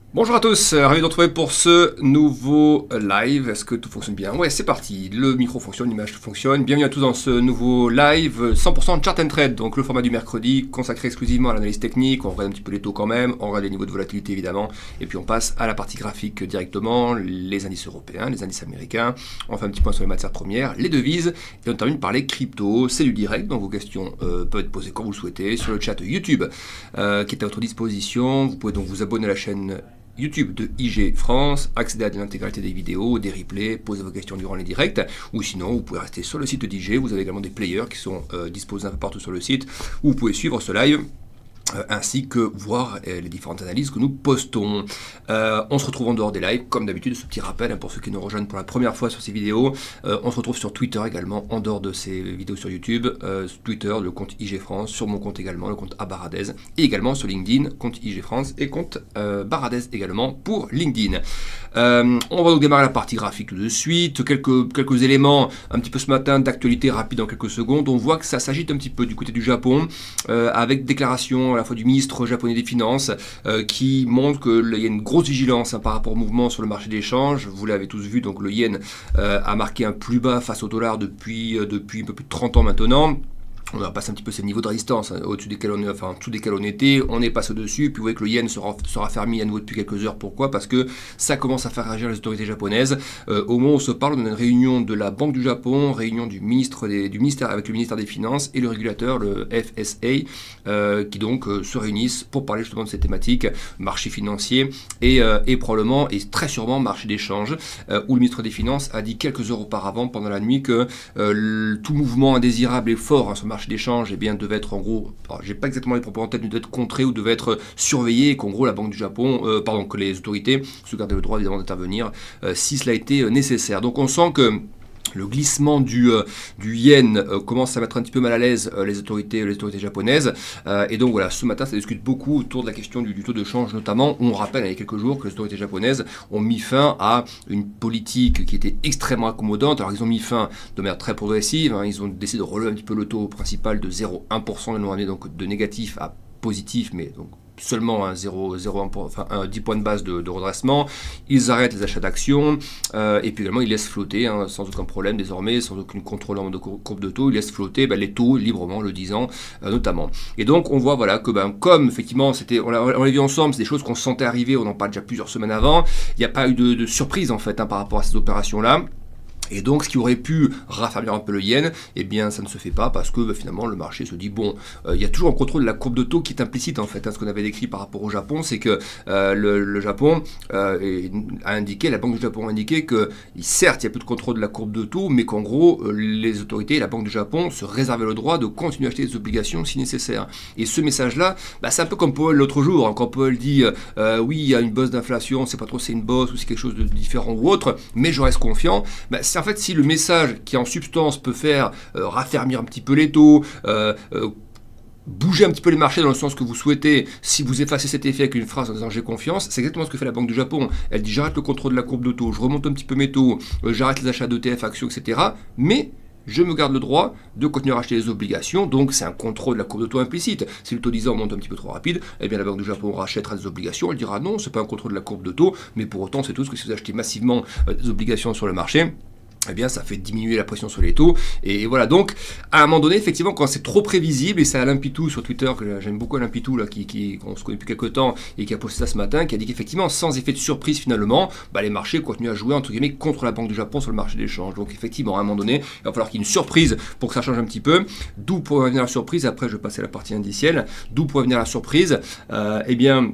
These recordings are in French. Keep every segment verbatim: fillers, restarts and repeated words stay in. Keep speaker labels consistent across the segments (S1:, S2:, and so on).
S1: Bonjour à tous, euh, ravi de vous retrouver pour ce nouveau live. Est-ce que tout fonctionne bien? Ouais, c'est parti. Le micro fonctionne, l'image fonctionne. Bienvenue à tous dans ce nouveau live cent pour cent chart and trade. Donc le format du mercredi consacré exclusivement à l'analyse technique. On regarde un petit peu les taux quand même, on regarde les niveaux de volatilité évidemment. Et puis on passe à la partie graphique directement, les indices européens, les indices américains. On fait un petit point sur les matières premières, les devises. Et on termine par les cryptos. C'est du direct, donc vos questions euh, peuvent être posées quand vous le souhaitez sur le chat YouTube euh, qui est à votre disposition. Vous pouvez donc vous abonner à la chaîne YouTube de I G France, accéder à l'intégralité des vidéos, des replays, poser vos questions durant les directs, ou sinon vous pouvez rester sur le site d'I G, vous avez également des players qui sont euh, disposés un peu partout sur le site, où vous pouvez suivre ce live. Euh, ainsi que voir euh, les différentes analyses que nous postons. Euh, on se retrouve en dehors des lives, comme d'habitude, ce petit rappel hein, pour ceux qui nous rejoignent pour la première fois sur ces vidéos. Euh, on se retrouve sur Twitter également, en dehors de ces vidéos sur YouTube. Euh, Twitter, le compte I G France, sur mon compte également, le compte Abaradez, et également sur LinkedIn, compte I G France et compte euh, Baradez également pour LinkedIn. Euh, on va donc démarrer la partie graphique tout de suite. Quelques, quelques éléments un petit peu ce matin d'actualité rapide en quelques secondes. On voit que ça s'agite un petit peu du côté du Japon, euh, avec déclaration à la fois du ministre japonais des Finances euh, qui montre qu'il y a une grosse vigilance hein, par rapport au mouvement sur le marché des changes. Vous l'avez tous vu, donc le yen euh, a marqué un plus bas face au dollar depuis, euh, depuis un peu plus de trente ans maintenant. On a passé un petit peu ces niveaux de résistance hein, au-dessus desquels on, enfin, en dessous desquels on était, on est passé au-dessus, puis vous voyez que le yen sera, sera fermé à nouveau depuis quelques heures. Pourquoi? Parce que ça commence à faire réagir les autorités japonaises. Euh, au moment où on se parle, on a une réunion de la Banque du Japon, réunion du ministre des, du ministère avec le ministère des Finances et le régulateur, le F S A, euh, qui donc euh, se réunissent pour parler justement de ces thématiques, marché financier et, euh, et probablement et très sûrement marché d'échange, euh, où le ministre des Finances a dit quelques heures auparavant pendant la nuit que euh, le, tout mouvement indésirable et fort hein, sur le marché d'échange, eh bien, devait être en gros, j'ai pas exactement les propos en tête, mais devait être contré ou devait être surveillé, et qu'en gros la Banque du Japon, euh, pardon, que les autorités se gardaient le droit évidemment d'intervenir euh, si cela était euh, nécessaire. Donc on sent que le glissement du, euh, du yen euh, commence à mettre un petit peu mal à l'aise euh, les, autorités, les autorités japonaises. Euh, et donc voilà, ce matin, ça discute beaucoup autour de la question du, du taux de change notamment. On rappelle il y a quelques jours que les autorités japonaises ont mis fin à une politique qui était extrêmement accommodante. Alors ils ont mis fin de manière très progressive. Hein, ils ont décidé de relever un petit peu le taux principal de zéro virgule un pour cent l'année, donc de négatif à positif, mais donc seulement un zéro virgule zéro un, enfin un dix points de base de, de redressement. Ils arrêtent les achats d'actions euh, et puis également ils laissent flotter hein, sans aucun problème désormais, sans aucune contrôle de courbe de taux, ils laissent flotter ben, les taux librement le dix ans euh, notamment. Et donc on voit voilà que ben, comme effectivement c'était, on l'a vu ensemble, c'est des choses qu'on sentait arriver, on en parle déjà plusieurs semaines avant, il n'y a pas eu de, de surprise en fait hein, par rapport à ces opérations là. Et donc, ce qui aurait pu raffermir un peu le yen, eh bien, ça ne se fait pas parce que bah, finalement, le marché se dit bon, euh, il y a toujours un contrôle de la courbe de taux qui est implicite en fait. Hein, ce qu'on avait décrit par rapport au Japon, c'est que euh, le, le Japon euh, a indiqué, la Banque du Japon a indiqué que certes, il y a plus de contrôle de la courbe de taux, mais qu'en gros, euh, les autorités et la Banque du Japon se réservaient le droit de continuer à acheter des obligations si nécessaire. Et ce message-là, bah, c'est un peu comme Powell l'autre jour, hein, quand Powell dit euh, oui, il y a une bosse d'inflation, c'est pas trop c'est une bosse ou c'est quelque chose de différent ou autre, mais je reste confiant. Bah, en fait, si le message qui en substance peut faire euh, raffermir un petit peu les taux, euh, euh, bouger un petit peu les marchés dans le sens que vous souhaitez, si vous effacez cet effet avec une phrase en disant j'ai confiance, c'est exactement ce que fait la Banque du Japon. Elle dit j'arrête le contrôle de la courbe de taux, je remonte un petit peu mes taux, euh, j'arrête les achats d'E T F, actions, et cetera. Mais je me garde le droit de continuer à acheter les obligations, donc c'est un contrôle de la courbe de taux implicite. Si le taux dix ans monte un petit peu trop rapide, eh bien la Banque du Japon rachètera des obligations, elle dira non, c'est pas un contrôle de la courbe de taux, mais pour autant c'est tout ce que si vous achetez massivement euh, des obligations sur le marché, eh bien ça fait diminuer la pression sur les taux, et voilà, donc à un moment donné, effectivement, quand c'est trop prévisible, et c'est Alain Pitou sur Twitter, que j'aime beaucoup Alain Pitou, là, qui, qui, qu'on se connaît depuis quelques temps, et qui a posté ça ce matin, qui a dit qu'effectivement, sans effet de surprise finalement, bah, les marchés continuent à jouer, entre guillemets, contre la Banque du Japon sur le marché d'échange, donc effectivement, à un moment donné, il va falloir qu'il y ait une surprise pour que ça change un petit peu, d'où pourrait venir la surprise, après je vais passer à la partie indicielle, d'où pourrait venir la surprise, euh, eh bien...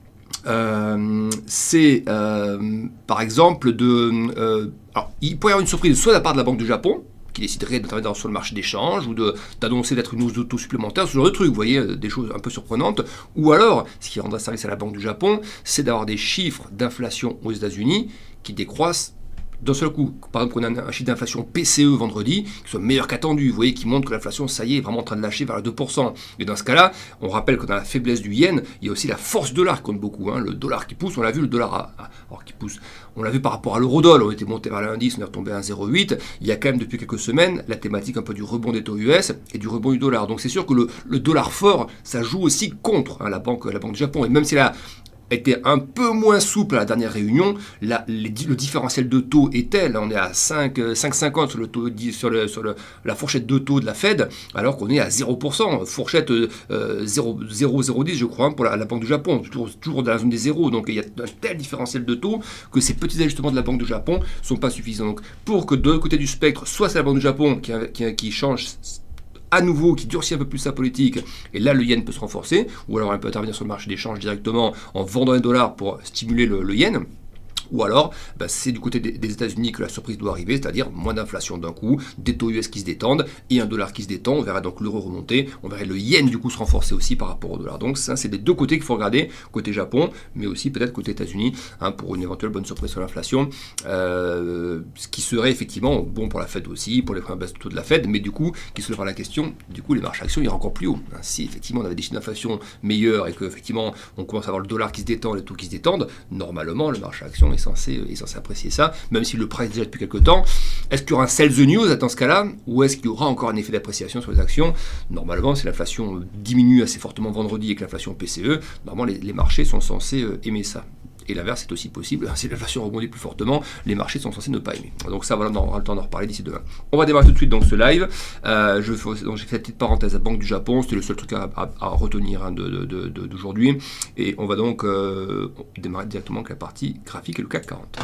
S1: Euh, c'est euh, par exemple de... Euh, alors, il pourrait y avoir une surprise soit de la part de la Banque du Japon, qui déciderait d'intervenir sur le marché d'échange, ou d'annoncer d'être une hausse de taux supplémentaire, ce genre de trucs, vous voyez, des choses un peu surprenantes. Ou alors, ce qui rendra service à la Banque du Japon, c'est d'avoir des chiffres d'inflation aux États-Unis qui décroissent d'un seul coup. Par exemple, on a un chiffre d'inflation P C E vendredi qui soit meilleur qu'attendu, vous voyez, qui montre que l'inflation, ça y est, est vraiment en train de lâcher vers les deux pour cent. Et dans ce cas-là, on rappelle que dans la faiblesse du yen, il y a aussi la force dollar qui compte beaucoup. Hein. Le dollar qui pousse, on l'a vu, le dollar a, a, alors qui pousse, on l'a vu par rapport à l'eurodoll, on était monté vers l'indice, on est retombé à un zéro virgule huit. Il y a quand même depuis quelques semaines la thématique un peu du rebond des taux U S et du rebond du dollar. Donc c'est sûr que le, le dollar fort, ça joue aussi contre hein, la, banque, la Banque du Japon. Et même si la était un peu moins souple à la dernière réunion. Là, les, le différentiel de taux est tel, on est à cinq virgule cinquante sur, le taux, sur, le, sur le, la fourchette de taux de la Fed, alors qu'on est à zéro pour cent, fourchette euh, zéro virgule zéro dix je crois, hein, pour la, la Banque du Japon, toujours, toujours dans la zone des zéros. Donc il y a un tel différentiel de taux que ces petits ajustements de la Banque du Japon ne sont pas suffisants. Donc pour que de l'autre côté du spectre, soit c'est la Banque du Japon qui, qui, qui change à nouveau, qui durcit un peu plus sa politique, et là le yen peut se renforcer, ou alors elle peut intervenir sur le marché d'échange directement en vendant les dollars pour stimuler le, le yen. Ou alors, bah, c'est du côté des, des États-Unis que la surprise doit arriver, c'est-à-dire moins d'inflation d'un coup, des taux U S qui se détendent et un dollar qui se détend. On verra donc l'euro remonter, on verra le yen du coup se renforcer aussi par rapport au dollar. Donc ça, c'est des deux côtés qu'il faut regarder, côté Japon, mais aussi peut-être côté États-Unis, hein, pour une éventuelle bonne surprise sur l'inflation. Euh, ce qui serait effectivement bon pour la Fed aussi, pour les premières baisses de taux de la Fed, mais du coup, qui se lèvera la question, du coup, les marchés actions iront encore plus haut. Hein, si effectivement on avait des chiffres d'inflation meilleurs et qu'effectivement on commence à avoir le dollar qui se détend, les taux qui se détendent, normalement le marché action est censé, est censé apprécier ça, même si le price déjà depuis quelques temps. Est-ce qu'il y aura un sell the news dans ce cas-là, ou est-ce qu'il y aura encore un effet d'appréciation sur les actions? Normalement, si l'inflation diminue assez fortement vendredi et que l'inflation P C E, normalement les, les marchés sont censés aimer ça. Et l'inverse est aussi possible, si l'inflation rebondit plus fortement, les marchés sont censés ne pas aimer. Donc ça, voilà, on aura le temps d'en reparler d'ici demain. On va démarrer tout de suite dans ce live. Euh, je fais, donc j'ai fait cette petite parenthèse à Banque du Japon, c'était le seul truc à, à, à retenir hein, de, de, de, d'aujourd'hui. Et on va donc euh, démarrer directement avec la partie graphique et le C A C quarante.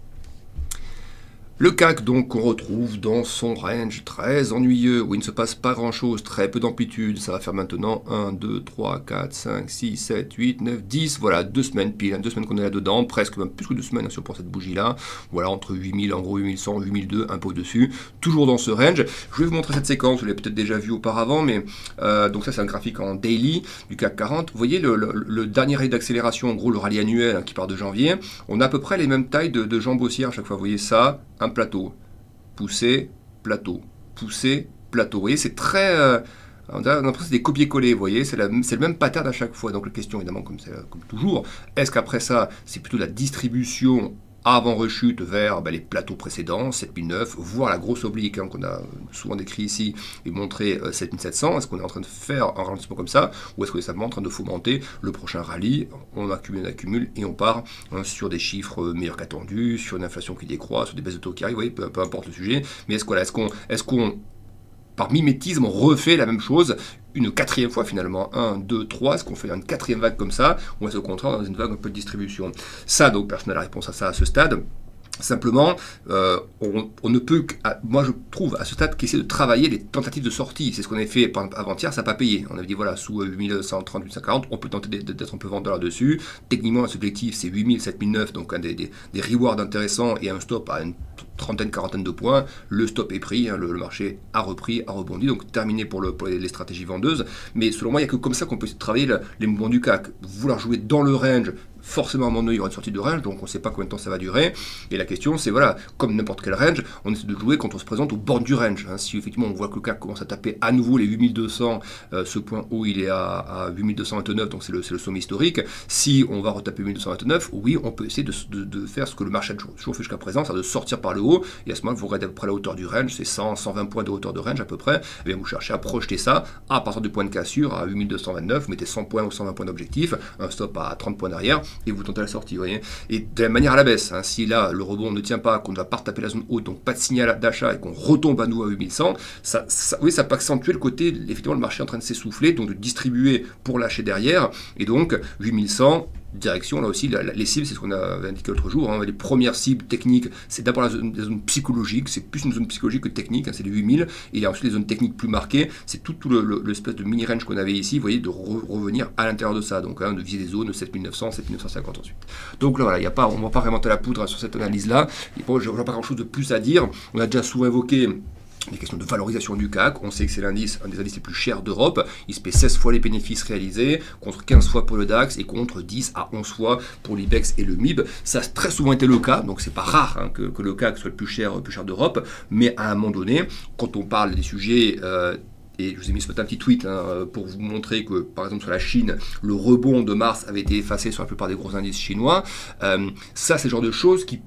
S1: Le C A C, donc, qu'on retrouve dans son range très ennuyeux, où il ne se passe pas grand-chose, très peu d'amplitude. Ça va faire maintenant un, deux, trois, quatre, cinq, six, sept, huit, neuf, dix. Voilà, deux semaines pile, hein, deux semaines qu'on est là-dedans, presque, même plus que deux semaines hein, sur pour cette bougie-là. Voilà, entre huit mille, en gros huit mille cent, huit mille deux, un peu au-dessus. Toujours dans ce range. Je vais vous montrer cette séquence, vous l'avez peut-être déjà vu auparavant, mais euh, donc ça, c'est un graphique en daily du C A C quarante. Vous voyez le, le, le dernier rallye d'accélération, en gros, le rallye annuel hein, qui part de janvier. On a à peu près les mêmes tailles de, de jambes haussières à chaque fois. Vous voyez ça, un plateau, poussé, plateau, poussé, plateau. Vous voyez, c'est très... Euh, on a l'impression que c'est des copier-coller, vous voyez, c'est le même pattern à chaque fois. Donc la question, évidemment, comme, comme toujours, est-ce qu'après ça, c'est plutôt la distribution avant rechute vers ben, les plateaux précédents, sept mille neuf, voire la grosse oblique hein, qu'on a souvent décrit ici et montré euh, sept mille sept cents. Est-ce qu'on est en train de faire un ralentissement comme ça, ou est-ce qu'on est simplement en train de fomenter le prochain rallye? On accumule, on accumule et on part hein, sur des chiffres meilleurs qu'attendus, sur une inflation qui décroît, sur des baisses de taux qui arrivent, vous voyez, peu, peu importe le sujet. Mais est-ce qu'on est-ce qu'on est-ce qu'on par mimétisme, on refait la même chose une quatrième fois finalement, un, deux, trois, est-ce qu'on fait une quatrième vague comme ça, ou est-ce au contraire dans une vague un peu de distribution? Ça, donc, personne n'a la réponse à ça à ce stade. Simplement, euh, on, on ne peut, à, moi je trouve à ce stade qu'essayer de travailler les tentatives de sortie. C'est ce qu'on avait fait avant-hier, ça n'a pas payé. On avait dit voilà, sous huit mille cent trente, huit mille cent quarante, on peut tenter d'être un peu vendeur là-dessus. Techniquement, ce objectif c'est huit mille, sept mille neuf, donc un des, des, des rewards intéressants et un stop à une trentaine, quarantaine de points. Le stop est pris, hein, le, le marché a repris, a rebondi, donc terminé pour, le, pour les, les stratégies vendeuses. Mais selon moi, il n'y a que comme ça qu'on peut travailler le, les mouvements du C A C. Vouloir jouer dans le range, forcément à un moment donné il y aura une sortie de range, donc on ne sait pas combien de temps ça va durer, et la question c'est voilà, comme n'importe quel range, on essaie de jouer quand on se présente au bord du range, hein. Si effectivement on voit que le C A C commence à taper à nouveau les huit mille deux cents, euh, ce point haut il est à, à huit mille deux cent vingt-neuf, donc c'est le, le sommet historique, si on va retaper huit mille deux cent vingt-neuf, oui on peut essayer de, de, de faire ce que le marché a toujours fait jusqu'à présent, c'est de sortir par le haut, et à ce moment vous regardez à peu près la hauteur du range, c'est cent, cent vingt points de hauteur de range à peu près, et bien vous cherchez à projeter ça à partir du point de cassure à huit mille deux cent vingt-neuf, vous mettez cent points ou cent vingt points d'objectif, un stop à trente points derrière, et vous tentez la sortie. Vous voyez, et de la manière à la baisse, hein, si là le rebond ne tient pas, qu'on ne va pas retaper la zone haute, donc pas de signal d'achat et qu'on retombe à nouveau à huit mille cent, ça, ça, oui, ça peut accentuer le côté, effectivement, le marché est en train de s'essouffler, donc de distribuer pour lâcher derrière, et donc huit mille cent, direction, là aussi, la, la, les cibles, c'est ce qu'on avait indiqué l'autre jour, hein, les premières cibles techniques, c'est d'abord la zone, la zone psychologique, c'est plus une zone psychologique que technique, hein, c'est les huit mille, et il y a ensuite les zones techniques plus marquées, c'est tout, tout le, le, l'espèce de mini-range qu'on avait ici, vous voyez, de re, revenir à l'intérieur de ça, donc hein, de viser des zones de sept mille neuf cents, sept mille neuf cent cinquante ensuite. Donc là, voilà, y a pas, on ne va pas réinventer la poudre hein, sur cette analyse-là, je n'ai pas grand-chose de plus à dire, on a déjà souvent évoqué les questions de valorisation du C A C, on sait que c'est l'indice, un des indices les plus chers d'Europe, il se paie seize fois les bénéfices réalisés, contre quinze fois pour le DAX et contre dix à onze fois pour l'I B E X et le M I B. Ça a très souvent été le cas, donc c'est pas rare hein, que, que le C A C soit le plus cher, le plus cher d'Europe, mais à un moment donné, quand on parle des sujets... Euh, et je vous ai mis ce matin un petit tweet hein, pour vous montrer que, par exemple, sur la Chine, le rebond de mars avait été effacé sur la plupart des gros indices chinois. Euh, ça, c'est le genre de choses qui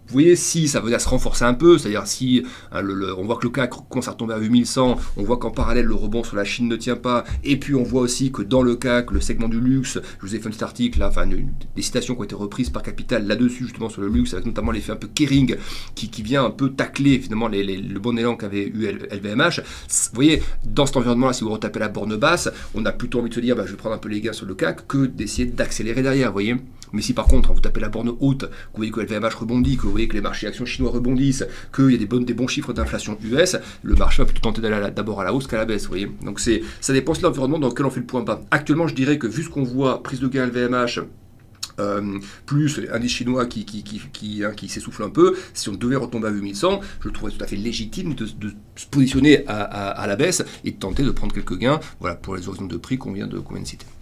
S1: Vous voyez, si ça venait à se renforcer un peu, c'est-à-dire si hein, le, le, on voit que le C A C commence à retomber à huit mille cent, on voit qu'en parallèle le rebond sur la Chine ne tient pas, et puis on voit aussi que dans le C A C, le segment du luxe, je vous ai fait un petit article, là, enfin une, des citations qui ont été reprises par Capital là-dessus, justement sur le luxe, avec notamment l'effet un peu Kering, qui, qui vient un peu tacler finalement les, les, le bon élan qu'avait eu L V M H. Vous voyez, dans cet environnement-là, si vous retapez la borne basse, on a plutôt envie de se dire, bah, je vais prendre un peu les gains sur le C A C, que d'essayer d'accélérer derrière, vous voyez. Mais si par contre, vous tapez la borne haute, que vous voyez que L V M H rebondit, que vous voyez que les marchés actions chinois rebondissent, qu'il y a des, bonnes, des bons chiffres d'inflation U S, le marché va plutôt tenter d'aller d'abord à la hausse qu'à la baisse, vous voyez. Donc c'est, ça dépend de l'environnement dans lequel on fait le point bas. Actuellement, je dirais que vu ce qu'on voit, prise de gain L V M H, Euh, plus l'indice chinois qui, qui, qui, qui, hein, qui s'essouffle un peu, si on devait retomber à huit mille cent, je trouverais tout à fait légitime de, de se positionner à, à, à la baisse et de tenter de prendre quelques gains, voilà, pour les horizons de prix qu'on vient de, qu'on vient de citer.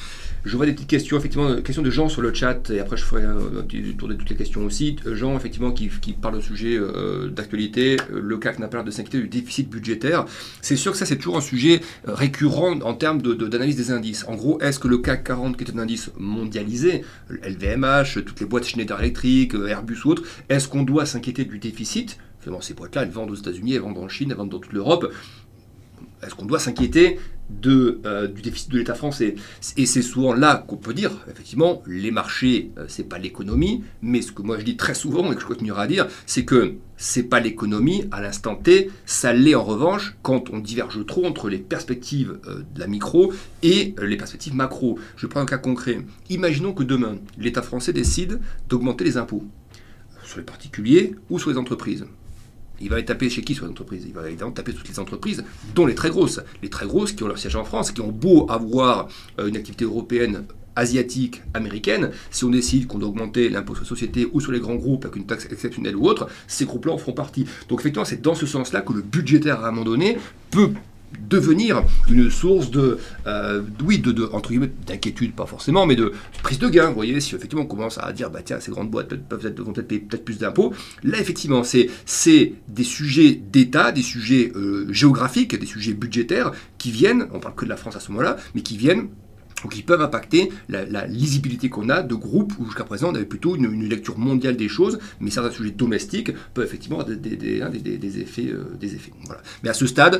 S1: Je vois des petites questions, effectivement, questions de gens sur le chat, et après je ferai un petit tour de toutes les questions aussi. Gens, effectivement, qui, qui parlent de sujets euh, d'actualité. Le C A C n'a pas l'air de s'inquiéter du déficit budgétaire. C'est sûr que ça, c'est toujours un sujet récurrent en termes de, de, d'analyse des indices. En gros, est-ce que le C A C quarante, qui est un indice mondialisé, L V M H, toutes les boîtes Schneider Electric, Airbus ou autres, est-ce qu'on doit s'inquiéter du déficit? Finalement, ces boîtes-là, elles vendent aux États-Unis, elles vendent en Chine, elles vendent dans toute l'Europe. Est-ce qu'on doit s'inquiéter de, euh, du déficit de l'État français? Et c'est souvent là qu'on peut dire, effectivement, les marchés, euh, c'est pas l'économie, mais ce que moi je dis très souvent et que je continuerai à dire, c'est que c'est pas l'économie à l'instant T, ça l'est en revanche quand on diverge trop entre les perspectives euh, de la micro et euh, les perspectives macro. Je prends un cas concret. Imaginons que demain, l'État français décide d'augmenter les impôts sur les particuliers ou sur les entreprises. Il va aller taper chez qui sur les entreprises? Il va évidemment taper toutes les entreprises, dont les très grosses. Les très grosses qui ont leur siège en France, qui ont beau avoir euh, une activité européenne, asiatique, américaine, si on décide qu'on doit augmenter l'impôt sur les sociétés ou sur les grands groupes avec une taxe exceptionnelle ou autre, ces groupes-là en feront partie. Donc effectivement, c'est dans ce sens-là que le budgétaire, à un moment donné, peut devenir une source de, euh, oui, de, de, entre guillemets, d'inquiétude, pas forcément, mais de prise de gain. Vous voyez, si effectivement on commence à dire, bah tiens, ces grandes boîtes peuvent être, vont peut-être payer peut-être plus d'impôts, là effectivement, c'est, c'est des sujets d'État, des sujets euh, géographiques, des sujets budgétaires qui viennent, on parle que de la France à ce moment-là, mais qui viennent ou qui peuvent impacter la, la lisibilité qu'on a de groupes où jusqu'à présent on avait plutôt une, une lecture mondiale des choses, mais certains sujets domestiques peuvent effectivement avoir des, des, des, des, des effets. Euh, des effets. Voilà. Mais à ce stade,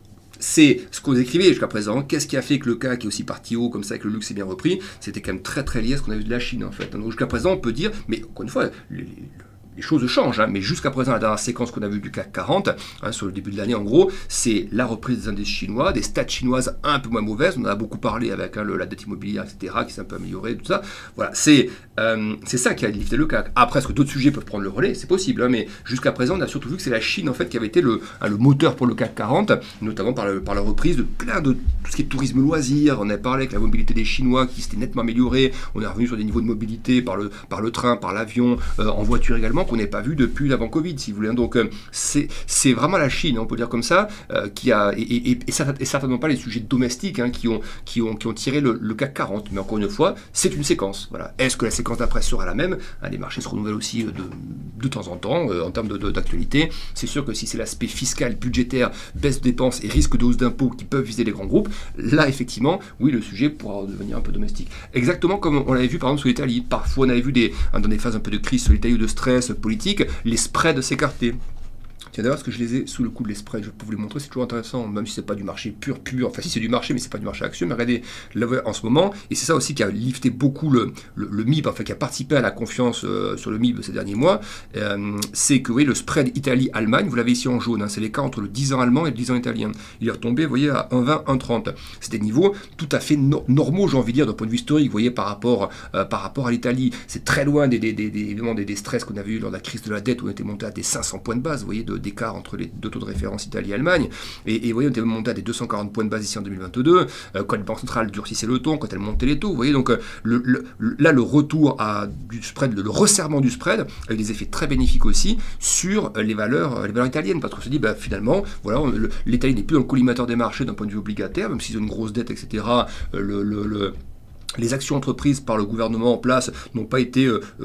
S1: c'est ce qu'on écrivait jusqu'à présent. Qu'est-ce qui a fait que le C A C est aussi parti haut comme ça, que le luxe est bien repris? C'était quand même très très lié à ce qu'on a vu de la Chine en fait. Donc jusqu'à présent, on peut dire, mais encore une fois, les, les, les choses changent, hein, mais jusqu'à présent, la dernière séquence qu'on a vue du C A C quarante, hein, sur le début de l'année en gros, c'est la reprise des indices chinois, des stats chinoises un peu moins mauvaises. On en a beaucoup parlé avec hein, le, la dette immobilière, et cetera, qui s'est un peu améliorée, tout ça. Voilà, c'est euh, c'est ça qui a lifté le C A C. Après, est-ce que d'autres sujets peuvent prendre le relais? C'est possible, hein, mais jusqu'à présent, on a surtout vu que c'est la Chine en fait qui avait été le, hein, le moteur pour le C A C quarante, notamment par, le, par la reprise de plein de tout ce qui est tourisme loisir. On a parlé avec la mobilité des Chinois qui s'était nettement améliorée. On est revenu sur des niveaux de mobilité par le, par le train, par l'avion, euh, en voiture également, qu'on n'avait pas vu depuis avant Covid, si vous voulez. Donc, euh, c'est, c'est vraiment la Chine, on peut dire comme ça, euh, qui a, et, et, et, et certainement pas les sujets domestiques hein, qui, ont, qui, ont, qui ont tiré le, le C A C quarante. Mais encore une fois, c'est une séquence. Voilà. Est-ce que la séquence d'après sera la même? hein, Les marchés se renouvellent aussi de, de temps en temps, euh, en termes de, de, d'actualité. C'est sûr que si c'est l'aspect fiscal, budgétaire, baisse de dépenses et risque de hausse d'impôts qui peuvent viser les grands groupes, là, effectivement, oui, le sujet pourra devenir un peu domestique. Exactement comme on l'avait vu, par exemple, sur l'Italie. Parfois, on avait vu des, dans des phases un peu de crise sur l'Italie ou de stress politique, les spreads s'écarter. Tiens, d'ailleurs, parce que je les ai sous le coup de les spreads, je peux vous les montrer, c'est toujours intéressant, même si c'est pas du marché pur, pur. Enfin, si c'est du marché, mais c'est pas du marché action. Mais regardez, là, en ce moment, et c'est ça aussi qui a lifté beaucoup le, le, le M I B, enfin, qui a participé à la confiance euh, sur le M I B ces derniers mois, euh, c'est que, vous voyez, le spread Italie-Allemagne, vous l'avez ici en jaune, hein, c'est l'écart entre le dix ans allemand et le dix ans italien. Il est retombé, vous voyez, à un vingt, un trente. C'est des niveaux tout à fait no normaux, j'ai envie de dire, d'un point de vue historique, vous voyez, par rapport, euh, par rapport à l'Italie. C'est très loin des, des, des, des, des, des stress qu'on avait eu lors de la crise de la dette, où on était monté à des cinq cents points de base, vous voyez, d'écart entre les deux taux de référence Italie et Allemagne. Et, et vous voyez, on était monté à des deux cent quarante points de base ici en deux mille vingt-deux, euh, quand les banques centrales durcissaient le ton, quand elles montaient les taux. Vous voyez, donc euh, le, le, là, le retour à, du spread, le, le resserrement du spread a eu des effets très bénéfiques aussi sur euh, les, valeurs, euh, les valeurs italiennes, parce qu'on se dit, bah, finalement, voilà, l'Italie n'est plus dans le collimateur des marchés d'un point de vue obligataire, même s'ils ont une grosse dette, et cetera. Euh, le, le, le les actions entreprises par le gouvernement en place n'ont pas été euh, euh,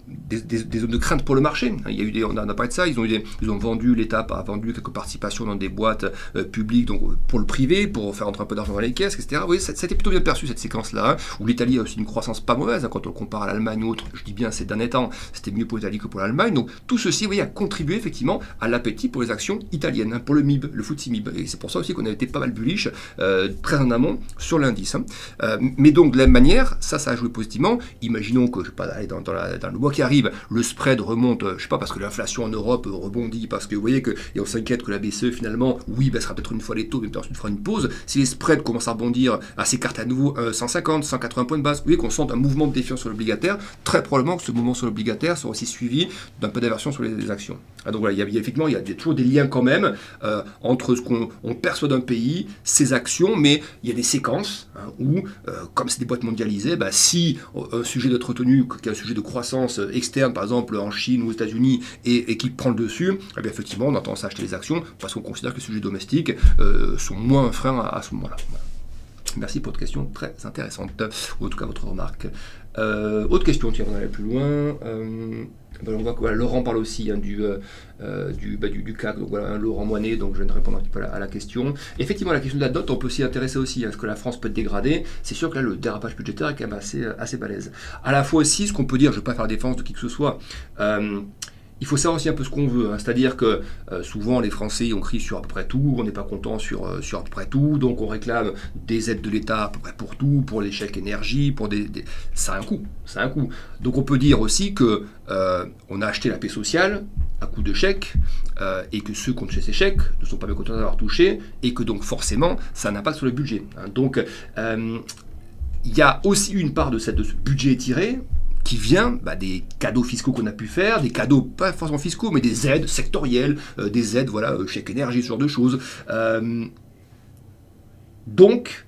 S1: Des, des, des zones de crainte pour le marché. Il y a eu des, on a parlé de ça, ils ont, eu des, ils ont vendu, l'État a vendu quelques participations dans des boîtes euh, publiques, donc pour le privé, pour faire entrer un peu d'argent dans les caisses, et cetera. Oui, ça, ça a été plutôt bien perçu cette séquence-là, hein, où l'Italie a aussi une croissance pas mauvaise, hein, quand on le compare à l'Allemagne ou autre, je dis bien ces derniers temps, c'était mieux pour l'Italie que pour l'Allemagne. Donc tout ceci, vous voyez, a contribué effectivement à l'appétit pour les actions italiennes, hein, pour le M I B, le F T S E M I B. Et c'est pour ça aussi qu'on a été pas mal bullish, euh, très en amont sur l'indice. Hein. Euh, mais donc de la même manière, ça, ça a joué positivement. Imaginons que, je sais pas, dans, dans, la, dans le mois qui arrive, le spread remonte, je sais pas, parce que l'inflation en Europe rebondit, parce que vous voyez que, et on s'inquiète que la B C E finalement, oui, baissera peut-être une fois les taux, mais ensuite fera une pause. Si les spreads commencent à rebondir, à s'écarter à nouveau euh, cent cinquante, cent quatre-vingts points de base, vous voyez qu'on sent un mouvement de défiance sur l'obligataire, très probablement que ce mouvement sur l'obligataire sera aussi suivi d'un peu d'aversion sur les, les actions. Ah, donc voilà, il y a, il y a, effectivement, il y a des, toujours des liens quand même euh, entre ce qu'on on perçoit d'un pays, ses actions, mais il y a des séquences hein, où, euh, comme c'est des boîtes mondialisées, bah, si euh, un sujet d'être retenu, qui est un sujet de croissance externe, par exemple en Chine ou aux États-Unis, et, et qui prend le dessus, eh bien, effectivement, on a tendance à acheter les actions parce qu'on considère que les sujets domestiques euh, sont moins un frein à, à ce moment-là. Voilà. Merci pour votre question très intéressante, ou en tout cas votre remarque. Euh, autre question, tiens, on va aller plus loin. Euh, ben on voit que voilà, Laurent parle aussi hein, du, euh, du, bah, du, du C A C, donc voilà, hein, Laurent Moinet, donc je viens de répondre un petit peu à la, à la question. Effectivement, la question de la dot, on peut s'y intéresser aussi, hein, est-ce que la France peut être dégradée? C'est sûr que là, le dérapage budgétaire est quand même assez, assez balèze. À la fois aussi, ce qu'on peut dire, je ne vais pas faire la défense de qui que ce soit, euh, il faut savoir aussi un peu ce qu'on veut, hein. C'est-à-dire que euh, souvent les Français on crie sur à peu près tout, on n'est pas content sur, euh, sur à peu près tout, donc on réclame des aides de l'État à peu près pour tout, pour les chèques énergie, pour des, des... ça a un coût, ça a un coût. Donc on peut dire aussi que euh, on a acheté la paix sociale à coup de chèques, euh, et que ceux qui ont touché ces chèques ne sont pas bien contents d'avoir touché, et que donc forcément ça n'a pas sur le budget. Hein. Donc euh, il y a aussi une part de, cette, de ce budget étiré qui vient bah, des cadeaux fiscaux qu'on a pu faire, des cadeaux pas forcément fiscaux, mais des aides sectorielles, euh, des aides, voilà, euh, chèque énergie, ce genre de choses. Euh, donc,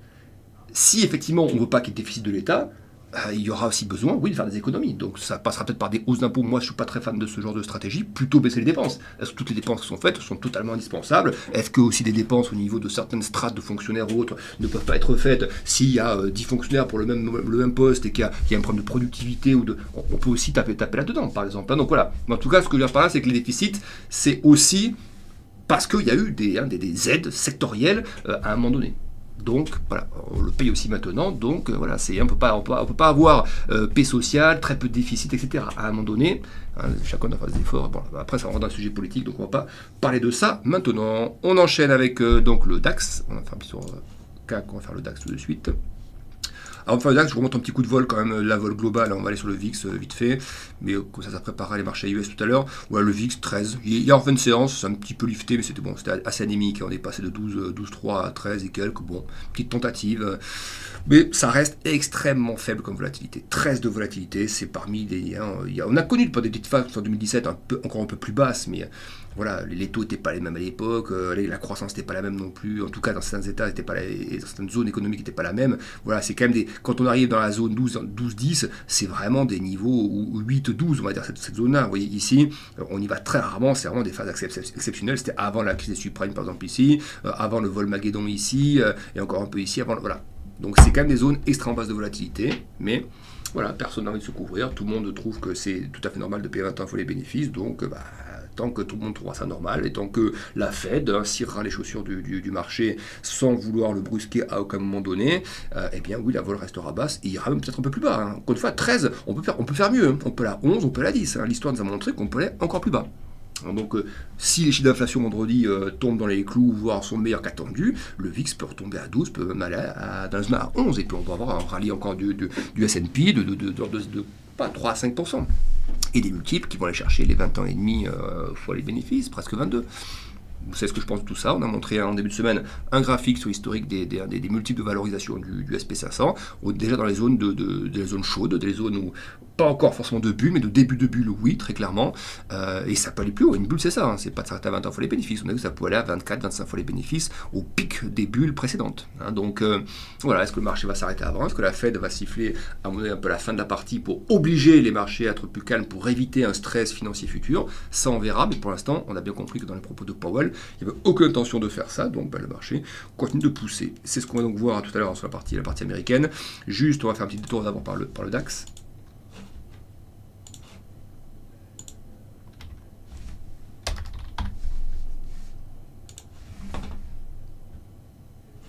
S1: si effectivement on ne veut pas qu'il y ait déficit de l'État, euh, il y aura aussi besoin, oui, de faire des économies. Donc ça passera peut-être par des hausses d'impôts. Moi, je ne suis pas très fan de ce genre de stratégie. Plutôt baisser les dépenses. Est-ce que toutes les dépenses qui sont faites sont totalement indispensables? Est-ce que aussi des dépenses au niveau de certaines strates de fonctionnaires ou autres ne peuvent pas être faites s'il y a euh, dix fonctionnaires pour le même, le même poste et qu'il y a, il y a un problème de productivité ou de, on, on peut aussi taper, taper là-dedans, par exemple. Donc voilà. Mais en tout cas, ce que je veux dire par là, c'est que les déficits, c'est aussi parce qu'il y a eu des, hein, des, des aides sectorielles euh, à un moment donné. Donc voilà, on le paye aussi maintenant, donc euh, voilà, c'est, on ne peut pas, on peut, on peut pas avoir euh, paix sociale, très peu de déficit, et cetera. À un moment donné, hein, chacun doit faire des efforts. Bon, après, ça rentre dans un sujet politique, donc on ne va pas parler de ça maintenant. On enchaîne avec euh, donc le DAX. On va faire un petit sur euh, C A C, on va faire le DAX tout de suite. Alors, enfin, le DAX, je remonte un petit coup de vol quand même, la vol globale, on va aller sur le V I X euh, vite fait, mais euh, comme ça, ça préparera les marchés U S tout à l'heure. Voilà, le V I X treize, il y a en fin de séance, c'est un petit peu lifté, mais c'était bon, c'était assez anémique, on est passé de douze virgule trois à treize et quelques, bon, petite tentative, mais ça reste extrêmement faible comme volatilité. treize de volatilité, c'est parmi des... Hein, il y a, on a connu des petites phases en deux mille dix-sept, un peu, encore un peu plus basses, mais... Voilà, les taux n'étaient pas les mêmes à l'époque, euh, la croissance n'était pas la même non plus, en tout cas dans certains états, pas la, dans certaines zones économiques n'étaient pas la même. Voilà, c'est quand même des. Quand on arrive dans la zone douze dix, c'est vraiment des niveaux huit douze, on va dire, cette, cette zone-là. Vous voyez, ici, on y va très rarement, c'est vraiment des phases exceptionnelles. C'était avant la crise des subprimes, par exemple, ici, euh, avant le vol Maguédon ici, euh, et encore un peu ici, avant. Voilà. Donc c'est quand même des zones extrêmement basses de volatilité, mais. Voilà, personne n'a envie de se couvrir, tout le monde trouve que c'est tout à fait normal de payer vingt ans fois les bénéfices, donc bah, tant que tout le monde trouvera ça normal, et tant que la Fed hein, cirera les chaussures du, du, du marché sans vouloir le brusquer à aucun moment donné, euh, eh bien oui, la vol restera basse, et ira même peut-être un peu plus bas. Hein. Encore une fois, treize, on peut faire, on peut faire mieux, hein. On peut la onze, on peut la dix, hein. L'histoire nous a montré qu'on peut aller encore plus bas. Donc euh, si les chiffres d'inflation vendredi euh, tombent dans les clous, voire sont meilleurs qu'attendus, le V I X peut retomber à douze, peut même aller à, à, dans le à onze, et puis on peut avoir un rallye encore du, du, du S and P de, de, de, de, de, de pas trois à cinq pour cent. Et des multiples qui vont aller chercher les vingt ans et demi euh, fois les bénéfices, presque vingt-deux. Vous savez ce que je pense de tout ça. On a montré en début de semaine un graphique sur l'historique des, des, des, des multiples de valorisation du, du S and P cinq cents, où déjà dans les zones, de, de, de, les zones chaudes, des zones où, pas encore forcément de bulle, mais de début de bulle, oui, très clairement. Euh, et ça peut aller plus haut. Une bulle, c'est ça. Hein. C'est pas de s'arrêter à vingt ans fois les bénéfices. On a vu que ça peut aller à vingt-quatre, vingt-cinq fois les bénéfices au pic des bulles précédentes. Hein. Donc euh, voilà, est-ce que le marché va s'arrêter avant? Est-ce que la Fed va siffler à mon avis un peu la fin de la partie pour obliger les marchés à être plus calmes, pour éviter un stress financier futur? Ça, on verra. Mais pour l'instant, on a bien compris que dans les propos de Powell, il n'y avait aucune intention de faire ça. Donc bah, le marché continue de pousser. C'est ce qu'on va donc voir tout à l'heure sur la partie, la partie américaine. Juste, on va faire un petit détour d'abord par le, par le DAX.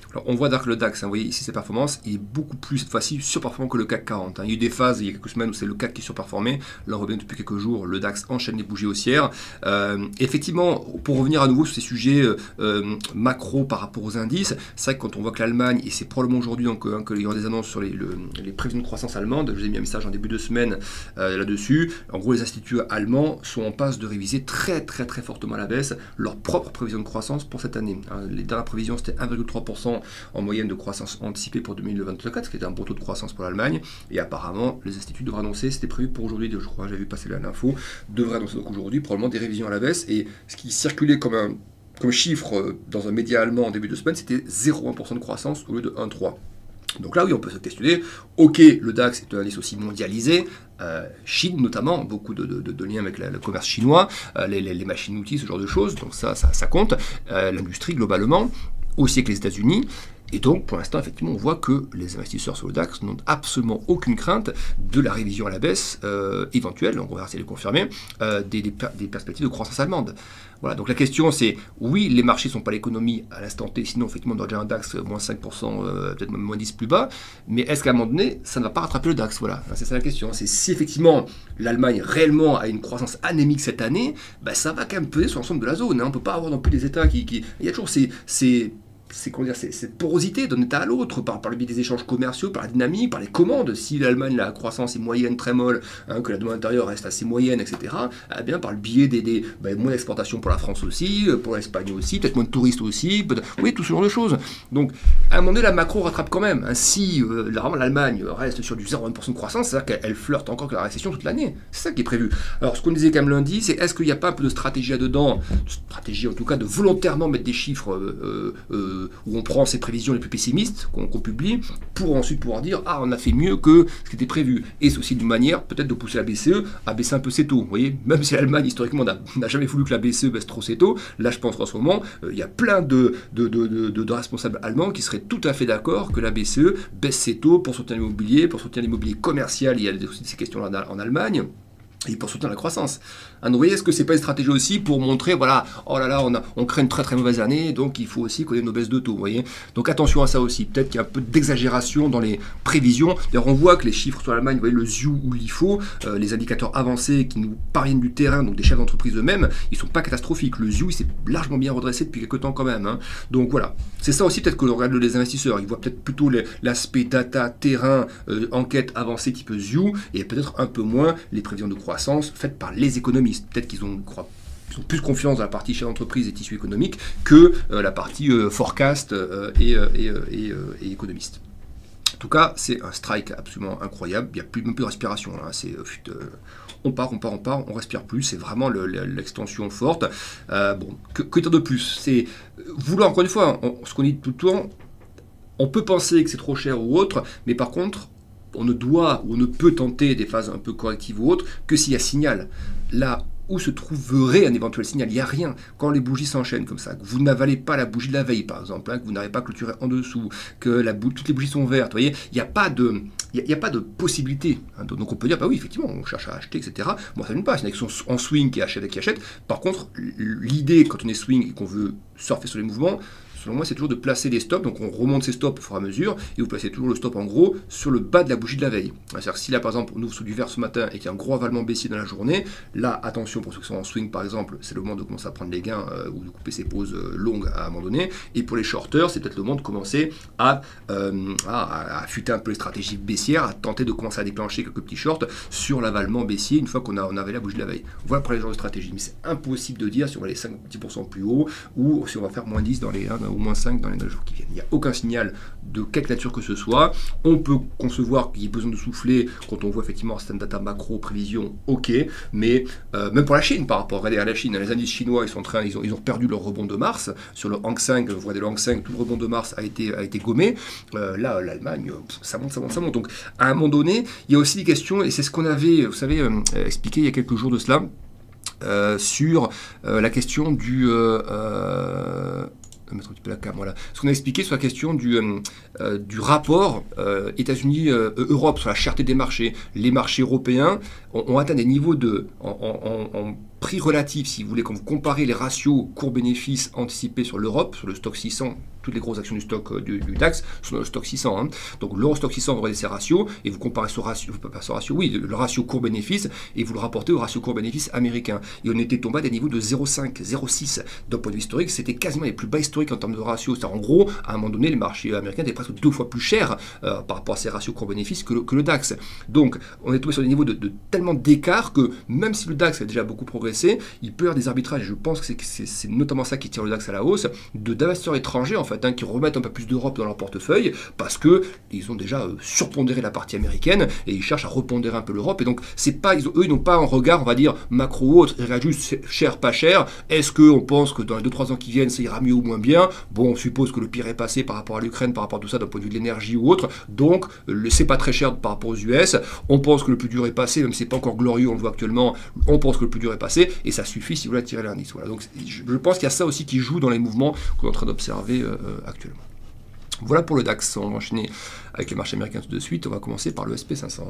S1: Alors, on voit que le DAX, hein, vous voyez ici ses performances, il est beaucoup plus cette fois-ci surperformant que le C A C quarante. Hein. Il y a eu des phases il y a quelques semaines où c'est le C A C qui surperformait. Là, on revient depuis quelques jours, le DAX enchaîne les bougies haussières. Euh, effectivement, pour revenir à nouveau sur ces sujets euh, macro par rapport aux indices, c'est vrai que quand on voit que l'Allemagne, et c'est probablement aujourd'hui donc, hein, qu'il y aura des annonces sur les, le, les prévisions de croissance allemandes, je vous ai mis un message en début de semaine euh, là-dessus. En gros, les instituts allemands sont en passe de réviser très très très fortement à la baisse leurs propres prévisions de croissance pour cette année. Hein. Les dernières prévisions, c'était un virgule trois pour cent en moyenne de croissance anticipée pour deux mille vingt-quatre, ce qui était un bon taux de croissance pour l'Allemagne. Et apparemment, les instituts devraient annoncer, c'était prévu pour aujourd'hui, je crois, j'avais vu passer l'info, devraient annoncer donc aujourd'hui probablement des révisions à la baisse. Et ce qui circulait comme, un, comme chiffre dans un média allemand en début de semaine, c'était zéro virgule un pour cent de croissance au lieu de un virgule trois pour cent. Donc là, oui, on peut se questionner. Ok, le DAX est un indice aussi mondialisé, euh, Chine notamment, beaucoup de, de, de liens avec la, le commerce chinois, euh, les, les, les machines-outils, ce genre de choses, donc ça, ça, ça compte. Euh, L'industrie globalement, aussi avec les États-Unis. Et donc, pour l'instant, effectivement, on voit que les investisseurs sur le DAX n'ont absolument aucune crainte de la révision à la baisse euh, éventuelle, donc on va essayer de le confirmer, euh, des, des, per des perspectives de croissance allemande. Voilà, donc la question c'est, oui, les marchés ne sont pas l'économie à l'instant T, sinon effectivement on aurait déjà un DAX moins cinq pour cent, euh, peut-être même moins dix plus bas, mais est-ce qu'à un moment donné, ça ne va pas rattraper le DAX? Voilà, c'est ça la question. C'est si effectivement l'Allemagne réellement a une croissance anémique cette année, bah, ça va quand même peser sur l'ensemble de la zone. Hein. On ne peut pas avoir non plus des États qui... qui... Il y a toujours ces... ces c'est comment dire, c'est cette porosité d'un État à l'autre, par, par le biais des échanges commerciaux, par la dynamique, par les commandes. Si l'Allemagne, la croissance est moyenne, très molle, hein, que la demande intérieure reste assez moyenne, et cetera, eh bien, par le biais des, des ben, moins d'exportation pour la France aussi, pour l'Espagne aussi, peut-être moins de touristes aussi, oui, tout ce genre de choses. Donc, à un moment donné, la macro rattrape quand même. Hein. Si euh, l'Allemagne reste sur du zéro virgule un pour cent de croissance, c'est-à-dire qu'elle flirte encore avec la récession toute l'année. C'est ça qui est prévu. Alors, ce qu'on disait quand même lundi, c'est est-ce qu'il n'y a pas un peu de stratégie là-dedans, stratégie en tout cas de volontairement mettre des chiffres euh, euh, où on prend ces prévisions les plus pessimistes qu'on qu'on publie pour ensuite pouvoir dire ah on a fait mieux que ce qui était prévu. Et c'est aussi une manière peut-être de pousser la B C E à baisser un peu ses taux. Vous voyez, même si l'Allemagne historiquement n'a jamais voulu que la B C E baisse trop ses taux, là je pense qu'en ce moment il euh, y a plein de, de, de, de, de, de responsables allemands qui seraient tout à fait d'accord que la B C E baisse ses taux pour soutenir l'immobilier, pour soutenir l'immobilier commercial. Il y a aussi ces questions-là en Allemagne. Et pour soutenir la croissance. Hein, vous voyez, est-ce que c'est pas une stratégie aussi pour montrer, voilà, oh là là, on, a, on crée une très très mauvaise année, donc il faut aussi qu'on ait nos baisses de taux, vous voyez. Donc attention à ça aussi. Peut-être qu'il y a un peu d'exagération dans les prévisions. D'ailleurs, on voit que les chiffres sur l'Allemagne, vous voyez, le Z U ou l'I F O, euh, les indicateurs avancés qui nous parviennent du terrain, donc des chefs d'entreprise eux-mêmes, ils sont pas catastrophiques. Le Z U, il s'est largement bien redressé depuis quelques temps quand même. Hein. Donc voilà. C'est ça aussi, peut-être que l'on regarde les investisseurs. Ils voient peut-être plutôt l'aspect data, terrain, euh, enquête avancée type Z U, et peut-être un peu moins les prévisions de croissance faites par les économistes. Peut-être qu'ils ont, ils ont plus confiance dans la partie chef d'entreprise et tissu économique que euh, la partie euh, forecast euh, et, euh, et, euh, et, euh, et économiste. En tout cas, c'est un strike absolument incroyable. Il n'y a plus, même plus de respiration. Hein. C'est, euh, on part, on part, on part, on respire plus. C'est vraiment l'extension forte. Euh, bon, que, que dire de plus? C'est vouloir, encore une fois, on, ce qu'on dit tout le temps, on peut penser que c'est trop cher ou autre, mais par contre, on ne doit ou on ne peut tenter des phases un peu correctives ou autres que s'il y a signal. Là où se trouverait un éventuel signal, il n'y a rien. Quand les bougies s'enchaînent comme ça, que vous n'avalez pas la bougie de la veille par exemple, hein, que vous n'avez pas clôturé en dessous, que la toutes les bougies sont vertes, vous voyez, il n'y a pas de, il n'y a, a pas de possibilité. Hein, donc on peut dire, bah oui, effectivement, on cherche à acheter, et cetera. Moi, ça ne pas, c'est une action en swing qui achète et qui achète. Par contre, l'idée quand on est swing et qu'on veut surfer sur les mouvements, selon moi, c'est toujours de placer des stops. Donc on remonte ces stops au fur et à mesure et vous placez toujours le stop en gros sur le bas de la bougie de la veille. C'est-à-dire que si là par exemple on ouvre sous du vert ce matin et qu'il y a un gros avalement baissier dans la journée, là attention pour ceux qui sont en swing par exemple, c'est le moment de commencer à prendre les gains euh, ou de couper ses pauses euh, longues à un moment donné. Et pour les shorters, c'est peut-être le moment de commencer à, euh, à, à affûter un peu les stratégies baissières, à tenter de commencer à déclencher quelques petits shorts sur l'avalement baissier une fois qu'on a, on avait la bougie de la veille. Voilà pour les genres de stratégie. Mais c'est impossible de dire si on va aller cinq à dix pour cent plus haut ou si on va faire moins dix dans les hein, ou moins cinq dans les jours qui viennent. Il n'y a aucun signal de quelque nature que ce soit. On peut concevoir qu'il y ait besoin de souffler quand on voit effectivement certaines data macro, prévisions, ok, mais euh, même pour la Chine, par rapport à la Chine, les indices chinois, ils sont en train, ils ont, ils ont perdu leur rebond de mars. Sur le Hang Seng, vous voyez le Hang Seng, tout le rebond de mars a été, a été gommé. Euh, là, l'Allemagne, ça monte, ça monte, ça monte. Donc, à un moment donné, il y a aussi des questions, et c'est ce qu'on avait, vous savez, euh, expliqué il y a quelques jours de cela, euh, sur euh, la question du... Euh, euh, mettre un petit peu la cam, voilà. Ce qu'on a expliqué sur la question du, euh, euh, du rapport euh, États-Unis-Europe sur la cherté des marchés. Les marchés européens ont, ont atteint des niveaux de, en, en, en prix relatif, si vous voulez, quand vous comparez les ratios cours-bénéfices anticipés sur l'Europe, sur le stock six cents, toutes les grosses actions du stock euh, du, du DAX sont dans le stock six cents. Hein. Donc l'Eurostock six cents, vous regardez ses ratios et vous comparez ce ratio, pas ce ratio, oui, le ratio cours-bénéfice et vous le rapportez au ratio cours-bénéfice américain. Et on était tombé à des niveaux de zéro virgule cinq, zéro virgule six. D'un point de vue historique, c'était quasiment les plus bas historiques en termes de ratio. C'est-à-dire en gros, à un moment donné, les marchés américains étaient presque deux fois plus chers euh, par rapport à ces ratios cours-bénéfice que, que le DAX. Donc on est tombé sur des niveaux de, de tellement d'écart que même si le DAX a déjà beaucoup progressé, il peut y avoir des arbitrages. Je pense que c'est notamment ça qui tire le DAX à la hausse, de d'investisseurs étrangers en fait, hein, qui remettent un peu plus d'Europe dans leur portefeuille parce que ils ont déjà euh, surpondéré la partie américaine et ils cherchent à repondérer un peu l'Europe. Et donc c'est pas, ils ont, eux, ils n'ont pas un regard, on va dire macro ou autre. Ils regardent juste cher, pas cher. Est-ce que on pense que dans les deux trois ans qui viennent, ça ira mieux ou moins bien? Bon, on suppose que le pire est passé par rapport à l'Ukraine, par rapport à tout ça, d'un point de vue de l'énergie ou autre. Donc c'est pas très cher par rapport aux U S. On pense que le plus dur est passé, même si c'est pas encore glorieux, on le voit actuellement. On pense que le plus dur est passé et ça suffit si vous voulez tirer l'indice. Voilà. Donc je, je pense qu'il y a ça aussi qui joue dans les mouvements qu'on est en train d'observer euh, actuellement. Voilà pour le DAX. On va enchaîner avec les marchés américains tout de suite. On va commencer par le S P cinq cents.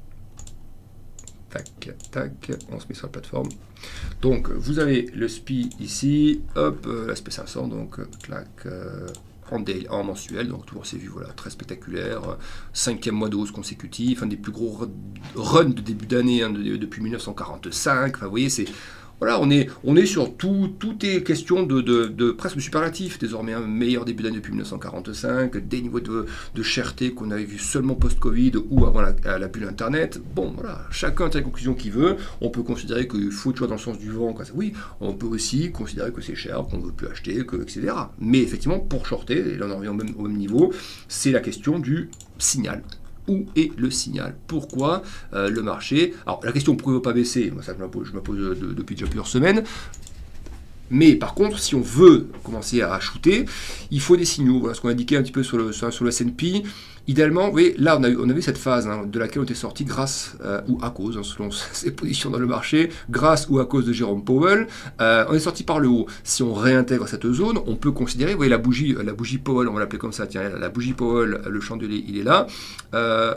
S1: Tac, tac, on se met sur la plateforme. Donc vous avez le S P I ici, hop, euh, le S P cinq cents, donc clac. Euh, En, daily, en mensuel, donc toujours c'est vu, voilà, très spectaculaire, cinquième mois de hausse consécutif, un des plus gros runs de début d'année hein, de, depuis mille neuf cent quarante-cinq, enfin vous voyez, c'est, voilà, on est, on est sur tout, tout est question de, de, de presque superlatif, désormais un meilleur début d'année depuis mille neuf cent quarante-cinq, des niveaux de, de cherté qu'on avait vu seulement post-Covid ou avant la, la bulle Internet, bon voilà, chacun tire la conclusion qu'il veut, on peut considérer qu'il faut toujours dans le sens du vent, quoi. Oui, on peut aussi considérer que c'est cher, qu'on ne veut plus acheter, que, et cetera. Mais effectivement, pour shorter, et là on en revient au même, au même niveau, c'est la question du signal. Où est le signal? Pourquoi euh, le marché? Alors la question pourquoi il ne va pas baisser, moi ça je me pose, je me pose de, de, depuis déjà plusieurs semaines. Mais par contre, si on veut commencer à shooter, il faut des signaux. Voilà ce qu'on a indiqué un petit peu sur le, sur, sur le S and P. Idéalement, vous voyez, là on a, on a vu cette phase hein, de laquelle on était sorti grâce euh, ou à cause, hein, selon ses positions dans le marché, grâce ou à cause de Jérôme Powell. Euh, on est sorti par le haut. Si on réintègre cette zone, on peut considérer, vous voyez la bougie, la bougie Powell, on va l'appeler comme ça, tiens, la bougie Powell, le chandelier, il est là. Euh,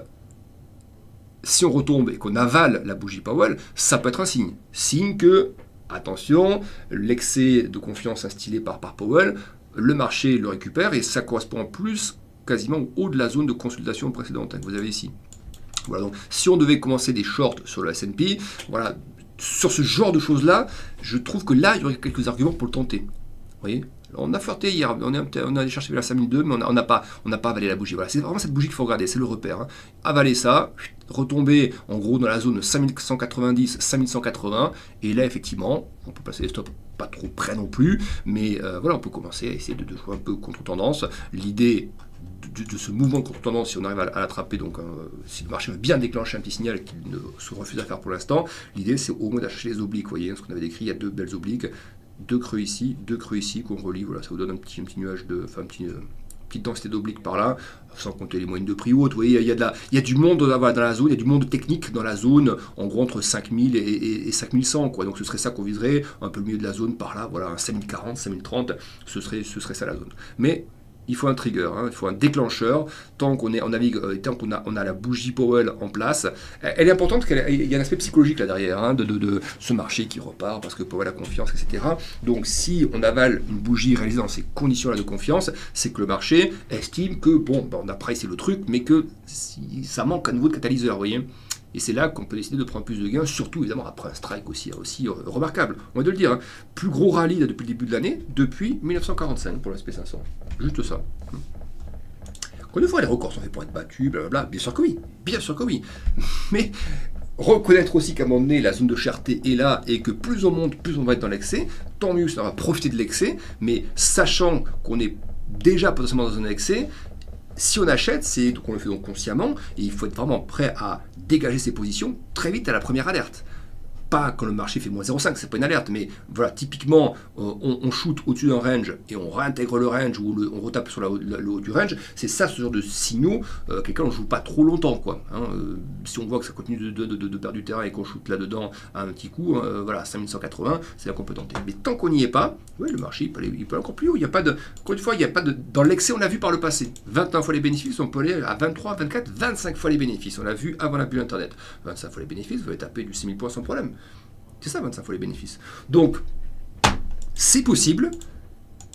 S1: si on retombe et qu'on avale la bougie Powell, ça peut être un signe. Signe que, attention, l'excès de confiance instillé par, par Powell, le marché le récupère et ça correspond en plus quasiment au haut de la zone de consultation précédente hein, que vous avez ici. Voilà, donc si on devait commencer des shorts sur le S and P, voilà, sur ce genre de choses-là, je trouve que là, il y aurait quelques arguments pour le tenter. Vous voyez? Alors, on a flirté hier, on, est, on a allé chercher vers la cinq mille deux, mais on n'a pas, on n'a pas avalé la bougie. Voilà, c'est vraiment cette bougie qu'il faut regarder, c'est le repère. Hein. Avaler ça, retomber en gros dans la zone cinq mille cent quatre-vingt-dix, cinq mille cent quatre-vingts, et là effectivement, on peut placer les stops pas trop près non plus, mais euh, voilà, on peut commencer à essayer de, de jouer un peu contre-tendance. L'idée de, de ce mouvement de contre-tendance, si on arrive à, à l'attraper, donc euh, si le marché veut bien déclencher un petit signal qu'il ne se refuse à faire pour l'instant, l'idée c'est au moins d'acheter les obliques, vous voyez, ce qu'on avait décrit, il y a deux belles obliques, deux creux ici, deux creux ici, qu'on relie, voilà, ça vous donne un petit, un petit nuage de, enfin un petit, euh, petite densité d'obliques par là, sans compter les moyennes de prix hautes, vous voyez, il y a, de la, il y a du monde dans la zone, il y a du monde technique dans la zone, en gros entre cinq mille et, et, et cinq mille cent, quoi, donc ce serait ça qu'on viserait, un peu le milieu de la zone par là, voilà, cinq mille quarante, cinq mille trente, ce serait, ce serait ça la zone. Mais il faut un trigger, hein, il faut un déclencheur, tant qu'on est en navigue, euh, tant qu'on a, on a la bougie Powell en place. Elle est importante, parce qu'il y a un aspect psychologique là derrière, hein, de, de, de ce marché qui repart, parce que Powell a confiance, et cetera. Donc si on avale une bougie réalisée dans ces conditions-là de confiance, c'est que le marché estime que, bon, ben, on a pricé le truc, mais que si, ça manque à nouveau de catalyseur, vous voyez. Et c'est là qu'on peut décider de prendre plus de gains, surtout évidemment après un strike aussi, aussi euh, remarquable. On va de le dire, hein. Plus gros rallye là, depuis le début de l'année, depuis mille neuf cent quarante-cinq pour le S P cinq cents. Juste ça. Encore une fois, les records sont faits pour être battus, blablabla. Bien sûr que oui, bien sûr que oui. Mais reconnaître aussi qu'à un moment donné, la zone de cherté est là et que plus on monte, plus on va être dans l'excès. Tant mieux, ça va profiter de l'excès, mais sachant qu'on est déjà potentiellement dans un excès, si on achète, c'est donc on le fait donc consciemment, et il faut être vraiment prêt à dégager ses positions très vite à la première alerte. Pas quand le marché fait moins zéro virgule cinq, c'est pas une alerte, mais voilà, typiquement, euh, on, on shoot au-dessus d'un range et on réintègre le range ou le, on retape sur la, la, le haut du range, c'est ça ce genre de signaux, euh, quelqu'un on joue pas trop longtemps, quoi. Hein, euh, si on voit que ça continue de, de, de, de perdre du terrain et qu'on shoot là-dedans à un petit coup, euh, voilà, cinq mille cent quatre-vingts, c'est là qu'on peut tenter. Mais tant qu'on n'y est pas, ouais, le marché il peut, aller, il peut aller encore plus haut. Il y a pas de, encore une fois, il n'y a pas de, dans l'excès, on l'a vu par le passé. vingt et un fois les bénéfices, on peut aller à vingt-trois, vingt-quatre, vingt-cinq fois les bénéfices. On l'a vu avant la bulle Internet. vingt-cinq fois les bénéfices, vous allez taper du six mille points sans problème. C'est ça, vingt-cinq fois les bénéfices. Donc, c'est possible,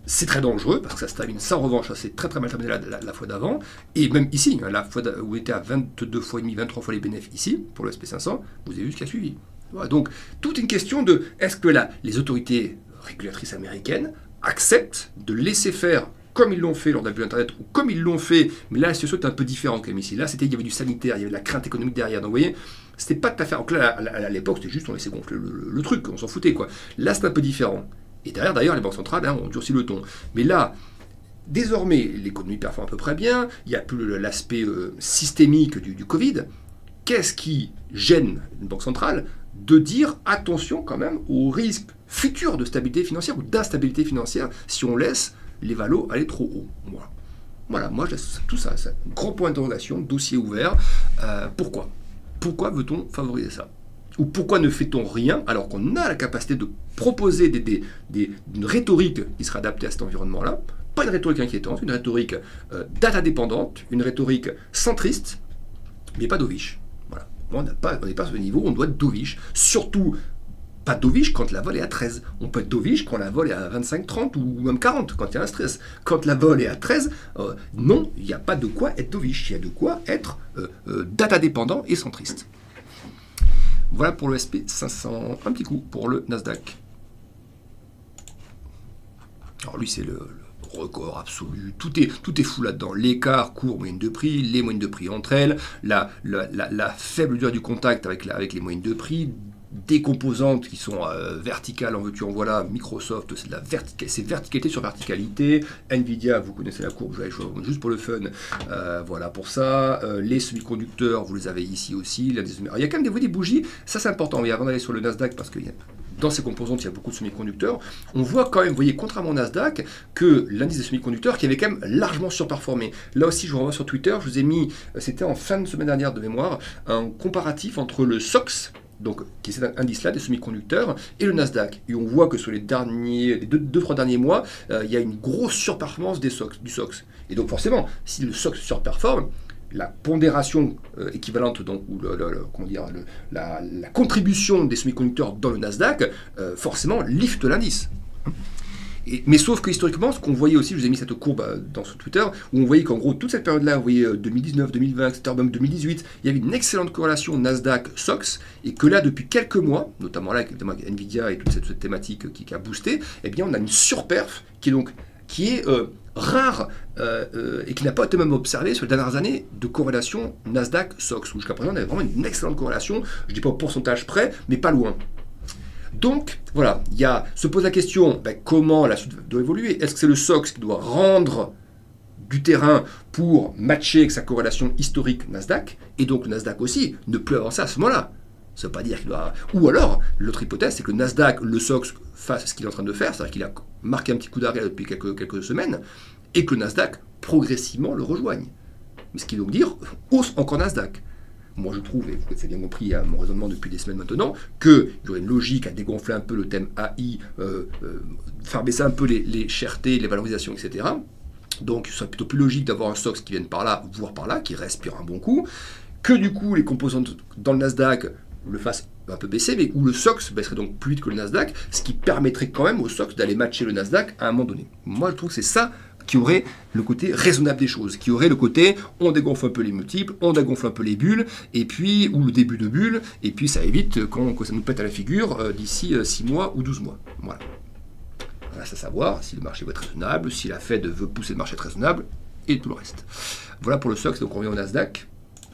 S1: c'est très dangereux, parce que ça se termine sans revanche, ça s'est très très mal terminé la, la, la fois d'avant, et même ici, hein, la fois où on était à vingt-deux fois et demi, vingt-trois fois les bénéfices ici, pour le S P cinq cents, vous avez vu ce qui a suivi. Voilà, donc, toute une question de, est-ce que là, les autorités régulatrices américaines acceptent de laisser faire comme ils l'ont fait lors d'abus Internet, ou comme ils l'ont fait, mais là la situation est un peu différente quand même ici. Là, c'était, il y avait du sanitaire, il y avait de la crainte économique derrière. Donc vous voyez, c'était pas tout à fait... Donc là, à, à, à l'époque, c'était juste, on laissait gonfler le, le, le truc, on s'en foutait, quoi. Là, c'est un peu différent. Et derrière, d'ailleurs, les banques centrales hein, ont durci le ton. Mais là, désormais, l'économie performe à peu près bien, il n'y a plus l'aspect euh, systémique du, du Covid. Qu'est-ce qui gêne une banque centrale de dire attention quand même aux risques futurs de stabilité financière ou d'instabilité financière si on laisse les valos aller trop haut. Voilà, voilà moi, je, tout ça, c'est un grand point d'interrogation, dossier ouvert. Euh, pourquoi Pourquoi veut-on favoriser ça? Ou pourquoi ne fait-on rien alors qu'on a la capacité de proposer des, des, des, une rhétorique qui sera adaptée à cet environnement-là? Pas une rhétorique inquiétante, une rhétorique euh, data-dépendante, une rhétorique centriste, mais pas dovish. Voilà. On n'est pas, pas à ce niveau, on doit être dovish. Surtout, pas dovish quand la vol est à treize. On peut être dovish quand la vol est à vingt-cinq, trente ou même quarante, quand il y a un stress. Quand la vol est à treize, euh, non, il n'y a pas de quoi être dovish. Il y a de quoi être euh, euh, data-dépendant et centriste. Voilà pour le S P cinq cents. Un petit coup pour le Nasdaq. Alors lui, c'est le, le record absolu. Tout est, tout est fou là-dedans. L'écart court moyenne de prix, les moyennes de prix entre elles, la, la, la, la faible durée du contact avec, la, avec les moyennes de prix, des composantes qui sont euh, verticales, en veux-tu en voilà. Microsoft, c'est de la vertica c'est verticalité sur verticalité. Nvidia, vous connaissez la courbe, je vais juste pour le fun. Euh, voilà pour ça. Euh, les semi-conducteurs, vous les avez ici aussi. Là, des... Alors, il y a quand même des, des bougies, ça c'est important. Mais avant d'aller sur le Nasdaq, parce que y a... dans ces composantes, il y a beaucoup de semi-conducteurs. On voit quand même, vous voyez, contrairement au Nasdaq, que l'indice des semi-conducteurs qui avait quand même largement surperformé. Là aussi, je vous renvoie sur Twitter, je vous ai mis, c'était en fin de semaine dernière de mémoire, un comparatif entre le S O X, donc qui est cet indice-là des semi-conducteurs, et le Nasdaq. Et on voit que sur les derniers, les deux, deux trois derniers mois, euh, il y a une grosse surperformance des S O X, du S O X. Et donc forcément, si le S O X surperforme, la pondération euh, équivalente, donc, ou le, le, le, comment dire, le, la, la contribution des semi-conducteurs dans le Nasdaq, euh, forcément, lift l'indice. Et, mais sauf que historiquement, ce qu'on voyait aussi, je vous ai mis cette courbe euh, dans ce Twitter, où on voyait qu'en gros, toute cette période-là, vous voyez euh, deux mille dix-neuf, deux mille vingt, et cetera, même deux mille dix-huit, il y avait une excellente corrélation Nasdaq-S O X, et que là, depuis quelques mois, notamment là, évidemment, avec Nvidia et toute cette, cette thématique qui, qui a boosté, eh bien, on a une surperf qui est donc qui est euh, rare euh, euh, et qui n'a pas été même observé sur les dernières années de corrélation Nasdaq-S O X, où jusqu'à présent on avait vraiment une excellente corrélation, je ne dis pas au pourcentage près, mais pas loin. Donc voilà, il y a, se pose la question, ben, comment la suite doit évoluer? Est-ce que c'est le S O X qui doit rendre du terrain pour matcher avec sa corrélation historique Nasdaq, et donc le Nasdaq aussi ne plus avancer à ce moment-là? Ça ne veut pas dire qu'il doit... Ou alors, l'autre hypothèse, c'est que le Nasdaq, le S O X, fasse ce qu'il est en train de faire, c'est-à-dire qu'il a marqué un petit coup d'arrêt depuis quelques, quelques semaines, et que le Nasdaq, progressivement, le rejoigne. Mais ce qui veut donc dire, hausse encore Nasdaq. Moi, je trouve, et vous avez bien compris à mon raisonnement depuis des semaines maintenant, qu'il y aurait une logique à dégonfler un peu le thème A I, euh, euh, faire baisser un peu les, les chertés, les valorisations, et cetera. Donc, ce serait plutôt plus logique d'avoir un S O X qui vienne par là, voire par là, qui respire un bon coup, que du coup, les composantes dans le Nasdaq le fassent un peu baisser, mais où le S O X baisserait donc plus vite que le Nasdaq, ce qui permettrait quand même au S O X d'aller matcher le Nasdaq à un moment donné. Moi, je trouve que c'est ça qui aurait le côté raisonnable des choses, qui aurait le côté on dégonfle un peu les multiples, on dégonfle un peu les bulles, et puis, ou le début de bulles, et puis ça évite quand, quand ça nous pète à la figure euh, d'ici euh, six mois ou douze mois. Voilà. Reste à savoir si le marché va être raisonnable, si la Fed veut pousser le marché à être raisonnable, et tout le reste. Voilà pour le S O X, donc on revient au Nasdaq.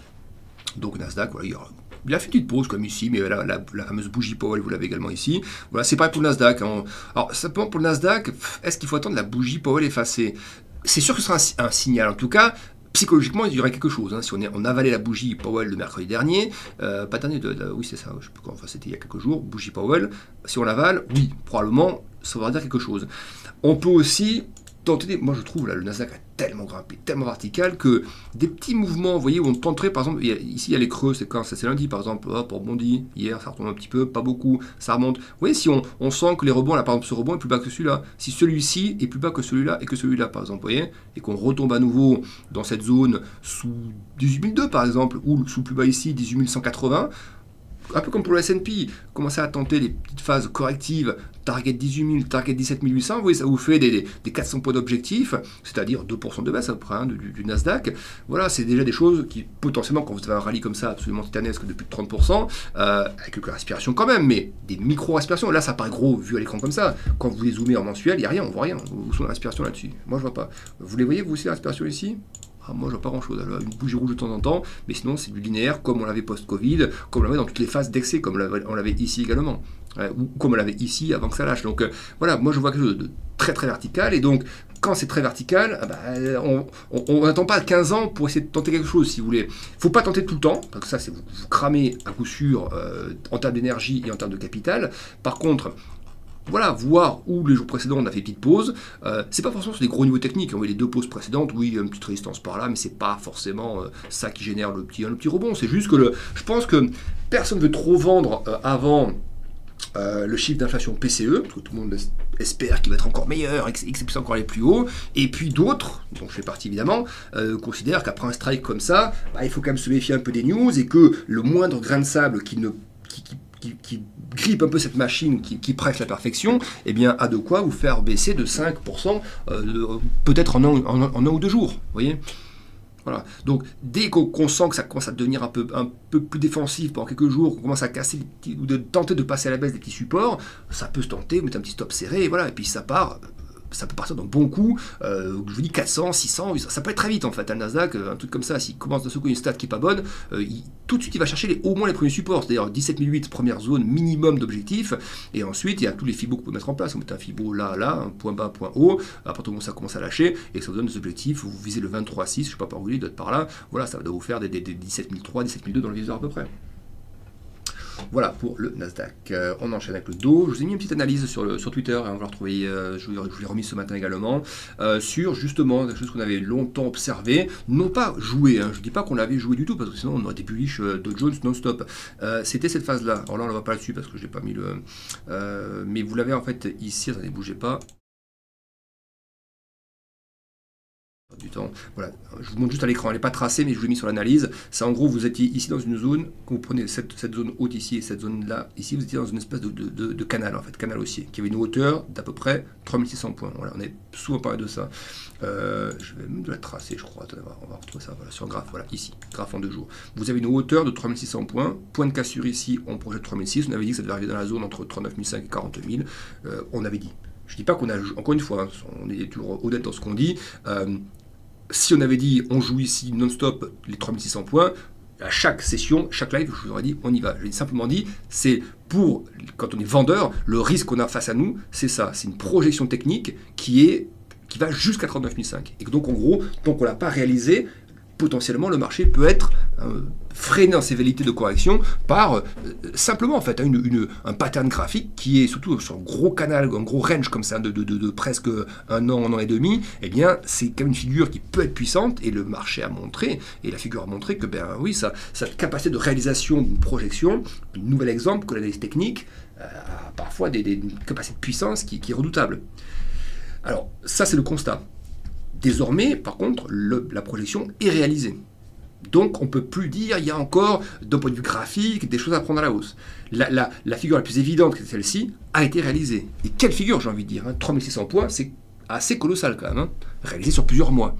S1: Donc Nasdaq, voilà, il y aura... Il a fait une petite pause comme ici, mais la, la, la fameuse bougie Powell, vous l'avez également ici. Voilà, c'est pareil pour le Nasdaq. Hein. Alors, simplement pour le Nasdaq, est-ce qu'il faut attendre la bougie Powell effacée? C'est sûr que ce sera un, un signal. En tout cas, psychologiquement, il y aurait quelque chose. Hein. Si on, est, on avalait la bougie Powell le mercredi dernier, euh, pas dernier, de, de, oui, c'est ça, je sais plus quand, enfin, c'était il y a quelques jours, bougie Powell. Si on l'avale, oui, probablement, ça va dire quelque chose. On peut aussi tenter, moi je trouve là, le Nasdaq a tellement grimpé, tellement vertical que des petits mouvements, vous voyez, où on tenterait, par exemple, il y a, ici il y a les creux, c'est quand c'est lundi par exemple, hop, on rebondit, hier ça retombe un petit peu, pas beaucoup, ça remonte. Vous voyez, si on, on sent que les rebonds, là par exemple ce rebond est plus bas que celui-là, si celui-ci est plus bas que celui-là et que celui-là par exemple, vous voyez, et qu'on retombe à nouveau dans cette zone sous dix-huit mille deux par exemple, ou sous plus bas ici, dix-huit mille cent quatre-vingts, un peu comme pour le S and P, commencer à tenter des petites phases correctives target dix-huit mille, target dix-sept mille huit cents, vous voyez, ça vous fait des, des, des quatre cents points d'objectif, c'est-à-dire deux pour cent de baisse à peu près hein, du, du Nasdaq. Voilà, c'est déjà des choses qui, potentiellement, quand vous avez un rallye comme ça, absolument titanesque de plus de trente pour cent, euh, avec quelques respirations quand même, mais des micro-respirations, là ça paraît gros vu à l'écran comme ça. Quand vous les zoomez en mensuel, il n'y a rien, on voit rien. Où sont les respirations là-dessus? Moi je vois pas. Vous les voyez vous aussi, les respirations ici? Ah, moi, je vois pas grand-chose. Alors, une bougie rouge de temps en temps, mais sinon, c'est du linéaire, comme on l'avait post-Covid, comme on l'avait dans toutes les phases d'excès, comme on l'avait ici également, euh, ou comme on l'avait ici avant que ça lâche. Donc, euh, voilà, moi, je vois quelque chose de très, très vertical, et donc, quand c'est très vertical, ah bah, on n'attend pas quinze ans pour essayer de tenter quelque chose, si vous voulez. Il ne faut pas tenter tout le temps, parce que ça, c'est vous, vous cramez à coup sûr euh, en termes d'énergie et en termes de capital. Par contre, voilà, voir où les jours précédents on a fait une petite pause, euh, c'est pas forcément sur des gros niveaux techniques, on voit les deux pauses précédentes, oui, une petite résistance par là, mais c'est pas forcément euh, ça qui génère le petit, le petit rebond, c'est juste que le, je pense que personne ne veut trop vendre euh, avant euh, le chiffre d'inflation P C E, parce que tout le monde espère qu'il va être encore meilleur, et que c'est encore aller plus haut, et puis d'autres, dont je fais partie évidemment, euh, considèrent qu'après un strike comme ça, bah, il faut quand même se méfier un peu des news, et que le moindre grain de sable qui ne... Qui, qui, Qui, qui grippe un peu cette machine qui, qui presse la perfection, eh bien, a de quoi vous faire baisser de cinq pour cent, euh, peut-être en, en, en un ou deux jours, vous voyez. Voilà. Donc, dès qu'on sent que ça commence à devenir un peu, un peu plus défensif pendant quelques jours, qu'on commence à casser, les petits, ou de tenter de passer à la baisse des petits supports, ça peut se tenter, vous mettez un petit stop serré, et voilà, et puis ça part... ça peut partir dans bon coup, euh, je vous dis quatre cents, six cents, ça peut être très vite en fait, un Nasdaq, un truc comme ça, s'il commence de secouer une stat qui n'est pas bonne, euh, il, tout de suite il va chercher les, au moins les premiers supports, c'est-à-dire dix-sept mille huit, première zone minimum d'objectif, et ensuite il y a tous les fibos que vous pouvez mettre en place, vous mettez un fibo là, là, un point bas, point haut, à partir du moment où ça commence à lâcher, et que ça vous donne des objectifs, vous visez le vingt-trois six, je ne sais pas par où il doit être par là, voilà, ça va vous faire des, des, des dix-sept mille trois, dix-sept mille deux dans le viseur à peu près. Voilà pour le Nasdaq. Euh, on enchaîne avec le Dow. Je vous ai mis une petite analyse sur, le, sur Twitter, hein, on va la retrouver, euh, je, je l'ai remis ce matin également, euh, sur justement des choses qu'on avait longtemps observées, non pas jouées, hein, je ne dis pas qu'on l'avait joué du tout, parce que sinon on aurait été bullish euh, Dow Jones non-stop. Euh, C'était cette phase-là. Alors là on ne va pas là-dessus parce que je n'ai pas mis le... Euh, mais vous l'avez en fait ici, attendez, bougez pas. Du temps. Voilà, je vous montre juste à l'écran, elle n'est pas tracée, mais je vous l'ai mis sur l'analyse. C'est en gros, vous étiez ici dans une zone, quand vous prenez cette, cette zone haute ici et cette zone là, ici, vous étiez dans une espèce de, de, de, de canal, en fait, canal haussier, qui avait une hauteur d'à peu près trois mille six cents points. Voilà, on est souvent parlé de ça. Euh, je vais même de la tracer, je crois. Attendez, on va retrouver ça voilà, sur le graphe, voilà, ici, graphe en deux jours. Vous avez une hauteur de trois mille six cents points, point de cassure ici, on projette trois mille six, on avait dit que ça devait arriver dans la zone entre trente-neuf mille cinq et quarante mille, euh, on avait dit. Je ne dis pas qu'on a, encore une fois, hein, on est toujours honnête dans ce qu'on dit. Euh, Si on avait dit on joue ici non-stop les trois mille six cents points, à chaque session, chaque live, je vous aurais dit on y va. J'ai simplement dit, c'est pour, quand on est vendeur, le risque qu'on a face à nous, c'est ça. C'est une projection technique qui, est, qui va jusqu'à trente-neuf mille cinq. Et donc en gros, tant qu'on ne l'a pas réalisé, potentiellement le marché peut être euh, freiné dans ses velléités de correction par euh, simplement en fait une, une, un pattern graphique qui est surtout sur un gros canal, un gros range comme ça de, de, de, de presque un an, un an et demi, eh bien c'est quand même une figure qui peut être puissante et le marché a montré, et la figure a montré que ben oui, ça, cette capacité de réalisation d'une projection, un nouvel exemple que l'analyse technique euh, a parfois des, des, une capacité de puissance qui, qui est redoutable. Alors ça c'est le constat. Désormais, par contre, le, la projection est réalisée. Donc, on ne peut plus dire il y a encore, d'un point de vue graphique, des choses à prendre à la hausse. La, la, la figure la plus évidente, que celle-ci, a été réalisée. Et quelle figure, j'ai envie de dire, hein, trois mille six cents points, c'est assez colossal quand même, hein, réalisé sur plusieurs mois.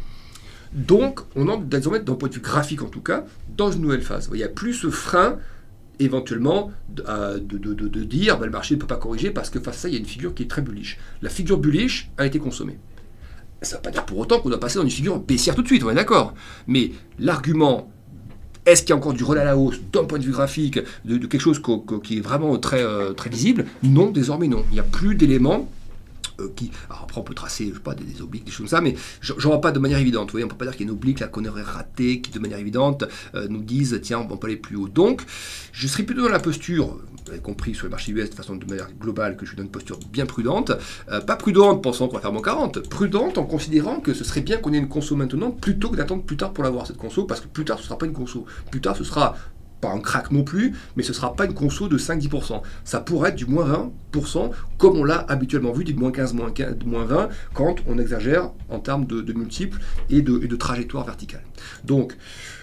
S1: Donc, on entre désormais, d'un point de vue graphique en tout cas, dans une nouvelle phase. Il n'y a plus ce frein, éventuellement, de, de, de, de, de dire ben, le marché ne peut pas corriger parce que face à ça, il y a une figure qui est très bullish. La figure bullish a été consommée. Ça ne veut pas dire pour autant qu'on doit passer dans une figure baissière tout de suite, on est d'accord. Mais l'argument, est-ce qu'il y a encore du relais à la hausse d'un point de vue graphique, de, de quelque chose co, co, qui est vraiment très, euh, très visible? Non, désormais non. Il n'y a plus d'éléments euh, qui... Alors après on peut tracer, je sais pas, des, des obliques, des choses comme ça, mais je n'en vois pas de manière évidente. Vous voyez, on ne peut pas dire qu'il y a une oblique là qu'on aurait raté, qui de manière évidente euh, nous disent, tiens, on peut aller plus haut. Donc, je serais plutôt dans la posture, vous avez compris sur les marchés U S de façon de manière globale que je suis dans une posture bien prudente, euh, pas prudente pensant qu'on va faire mon quarante, prudente en considérant que ce serait bien qu'on ait une conso maintenant plutôt que d'attendre plus tard pour l'avoir cette conso, parce que plus tard ce ne sera pas une conso, plus tard ce sera pas un crack non plus, mais ce ne sera pas une conso de cinq à dix pour cent. Ça pourrait être du moins vingt pour cent, comme on l'a habituellement vu, du moins quinze, moins quinze, moins vingt, quand on exagère en termes de, de multiples et de, et de trajectoire verticale. Donc,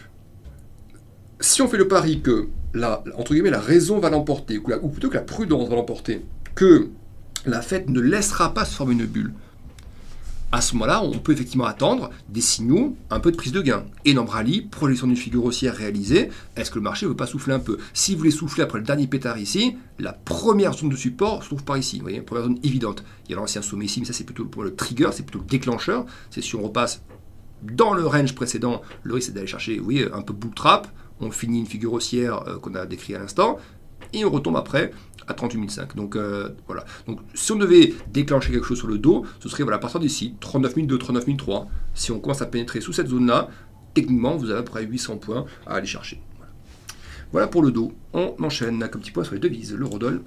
S1: si on fait le pari que la, entre guillemets, la raison va l'emporter, ou plutôt que la prudence va l'emporter, que la Fed ne laissera pas se former une bulle. À ce moment-là, on peut effectivement attendre des signaux, un peu de prise de gain. Énorme rallye, projection d'une figure haussière réalisée. Est-ce que le marché ne veut pas souffler un peu? Si vous voulez souffler après le dernier pétard ici, la première zone de support se trouve par ici. Vous voyez, première zone évidente. Il y a l'ancien sommet ici, mais ça c'est plutôt pour le trigger, c'est plutôt le déclencheur. C'est si on repasse dans le range précédent, le risque c'est d'aller chercher, vous voyez, un peu bull trap. On finit une figure haussière euh, qu'on a décrit à l'instant. Et on retombe après à trente-huit mille cinq. Donc euh, voilà. Donc si on devait déclencher quelque chose sur le dos, ce serait voilà, à partir d'ici, trente-neuf mille deux, trente-neuf mille trois. Si on commence à pénétrer sous cette zone-là, techniquement, vous avez à peu près huit cents points à aller chercher. Voilà, voilà pour le dos. On enchaîne avec un petit point sur les devises. L'eurodoll.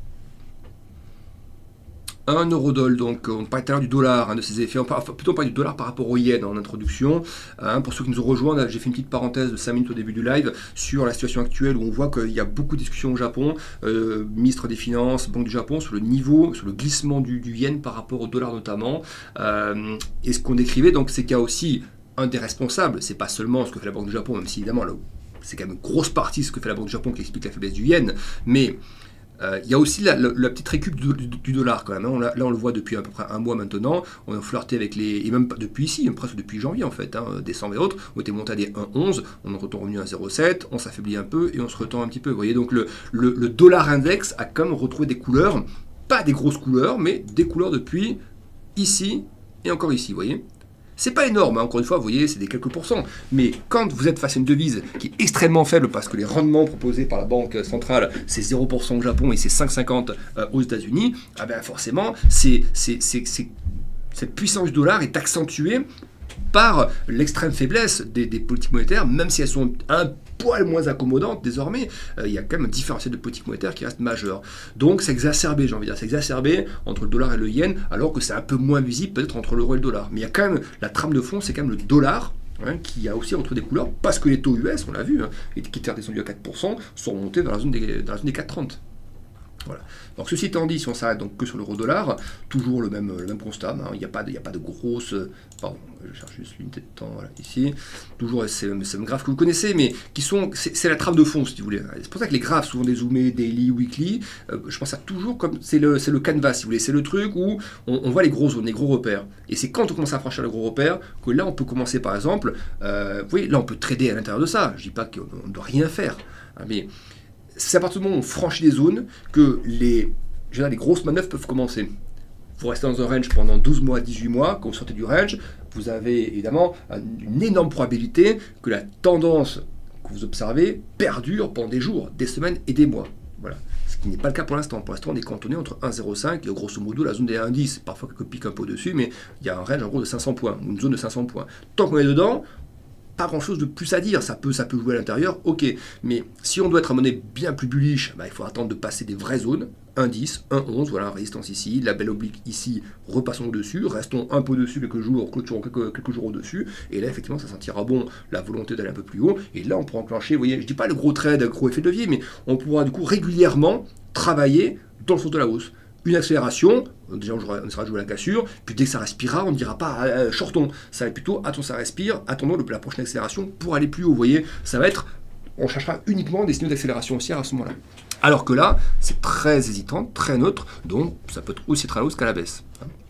S1: Un eurodoll, donc on parlait tout à l'heure du dollar, hein, de ses effets, on parle, enfin, plutôt on parle du dollar par rapport au yen en introduction. Hein, pour ceux qui nous ont rejoints, j'ai fait une petite parenthèse de cinq minutes au début du live sur la situation actuelle où on voit qu'il y a beaucoup de discussions au Japon, euh, ministre des Finances, Banque du Japon, sur le niveau, sur le glissement du, du yen par rapport au dollar notamment. Euh, et ce qu'on décrivait, donc, c'est qu'il y a aussi un des responsables, c'est pas seulement ce que fait la Banque du Japon, même si évidemment c'est quand même une grosse partie ce que fait la Banque du Japon qui explique la faiblesse du yen, mais il euh, y a aussi la, la, la petite récup du, du, du dollar quand même. Hein. On là, on le voit depuis à peu près un mois maintenant. On a flirté avec les. Et même depuis ici, presque depuis janvier en fait, hein, décembre et autres, on était monté à des un virgule onze. On est revenu à zéro virgule sept. On s'affaiblit un peu et on se retend un petit peu. Vous voyez, donc le, le, le dollar index a quand même retrouvé des couleurs. Pas des grosses couleurs, mais des couleurs depuis ici et encore ici. Vous voyez. C'est pas énorme, hein. Encore une fois, vous voyez, c'est des quelques pourcents. Mais quand vous êtes face à une devise qui est extrêmement faible parce que les rendements proposés par la Banque centrale, c'est zéro pour cent au Japon et c'est cinq virgule cinquante euh, aux États-Unis, ah ben forcément, c'est, c'est, c'est, c'est, cette puissance du dollar est accentuée par l'extrême faiblesse des, des politiques monétaires, même si elles sont un poil moins accommodantes désormais, euh, il y a quand même un différentiel de politique monétaire qui reste majeur. Donc c'est exacerbé, j'ai envie de dire, c'est exacerbé entre le dollar et le yen, alors que c'est un peu moins visible peut-être entre l'euro et le dollar. Mais il y a quand même, la trame de fond, c'est quand même le dollar, hein, qui a aussi retrouvé des couleurs, parce que les taux U S, on l'a vu, hein, qui étaient redescendus à quatre pour cent, sont remontés dans la zone des, dans la zone des quatre virgule trente. Voilà. Donc ceci étant dit, si on s'arrête donc que sur l'euro-dollar, toujours le même, le même constat, hein, il n'y a, a pas de grosse... Pardon, je cherche juste l'unité de temps, voilà, ici. Toujours ces mêmes graphes que vous connaissez, mais qui sont... C'est la trame de fond, si vous voulez. C'est pour ça que les graphes, souvent dézoomés, daily, weekly, euh, je pense à toujours comme... C'est le, le canvas, si vous voulez. C'est le truc où on, on voit les gros zones, les gros repères. Et c'est quand on commence à franchir le gros repère que là, on peut commencer, par exemple... Euh, vous voyez, là, on peut trader à l'intérieur de ça. Je ne dis pas qu'on ne doit rien faire, hein, mais... C'est à partir du moment où on franchit les zones que les, les grosses manœuvres peuvent commencer. Vous restez dans un range pendant douze mois, dix-huit mois, quand vous sortez du range, vous avez évidemment une énorme probabilité que la tendance que vous observez perdure pendant des jours, des semaines et des mois. Voilà. Ce qui n'est pas le cas pour l'instant. Pour l'instant, on est cantonné entre un virgule zéro cinq et grosso modo la zone des un virgule dix. Parfois, quelques pics un peu au-dessus, mais il y a un range en gros de cinq cents points, ou une zone de cinq cents points. Tant qu'on est dedans, pas grand chose de plus à dire, ça peut, ça peut jouer à l'intérieur, ok, mais si on doit être à monnaie bien plus bullish, bah, il faut attendre de passer des vraies zones, un virgule dix, un virgule onze, voilà, résistance ici, la belle oblique ici, repassons au-dessus, restons un peu dessus quelques jours, clôturons quelques, quelques jours au-dessus, et là effectivement ça sentira bon la volonté d'aller un peu plus haut, et là on pourra enclencher, vous voyez, je dis pas le gros trade, le gros effet de levier, mais on pourra du coup régulièrement travailler dans le sens de la hausse. Une accélération, déjà on, jouera, on essaiera de jouer la cassure, puis dès que ça respirera, on ne dira pas euh, shortons, ça va être plutôt attends ça respire, attendons le, la prochaine accélération pour aller plus haut, vous voyez, ça va être, on cherchera uniquement des signaux d'accélération haussière à ce moment-là. Alors que là, c'est très hésitant, très neutre, donc ça peut être aussi très à la hausse qu'à la baisse.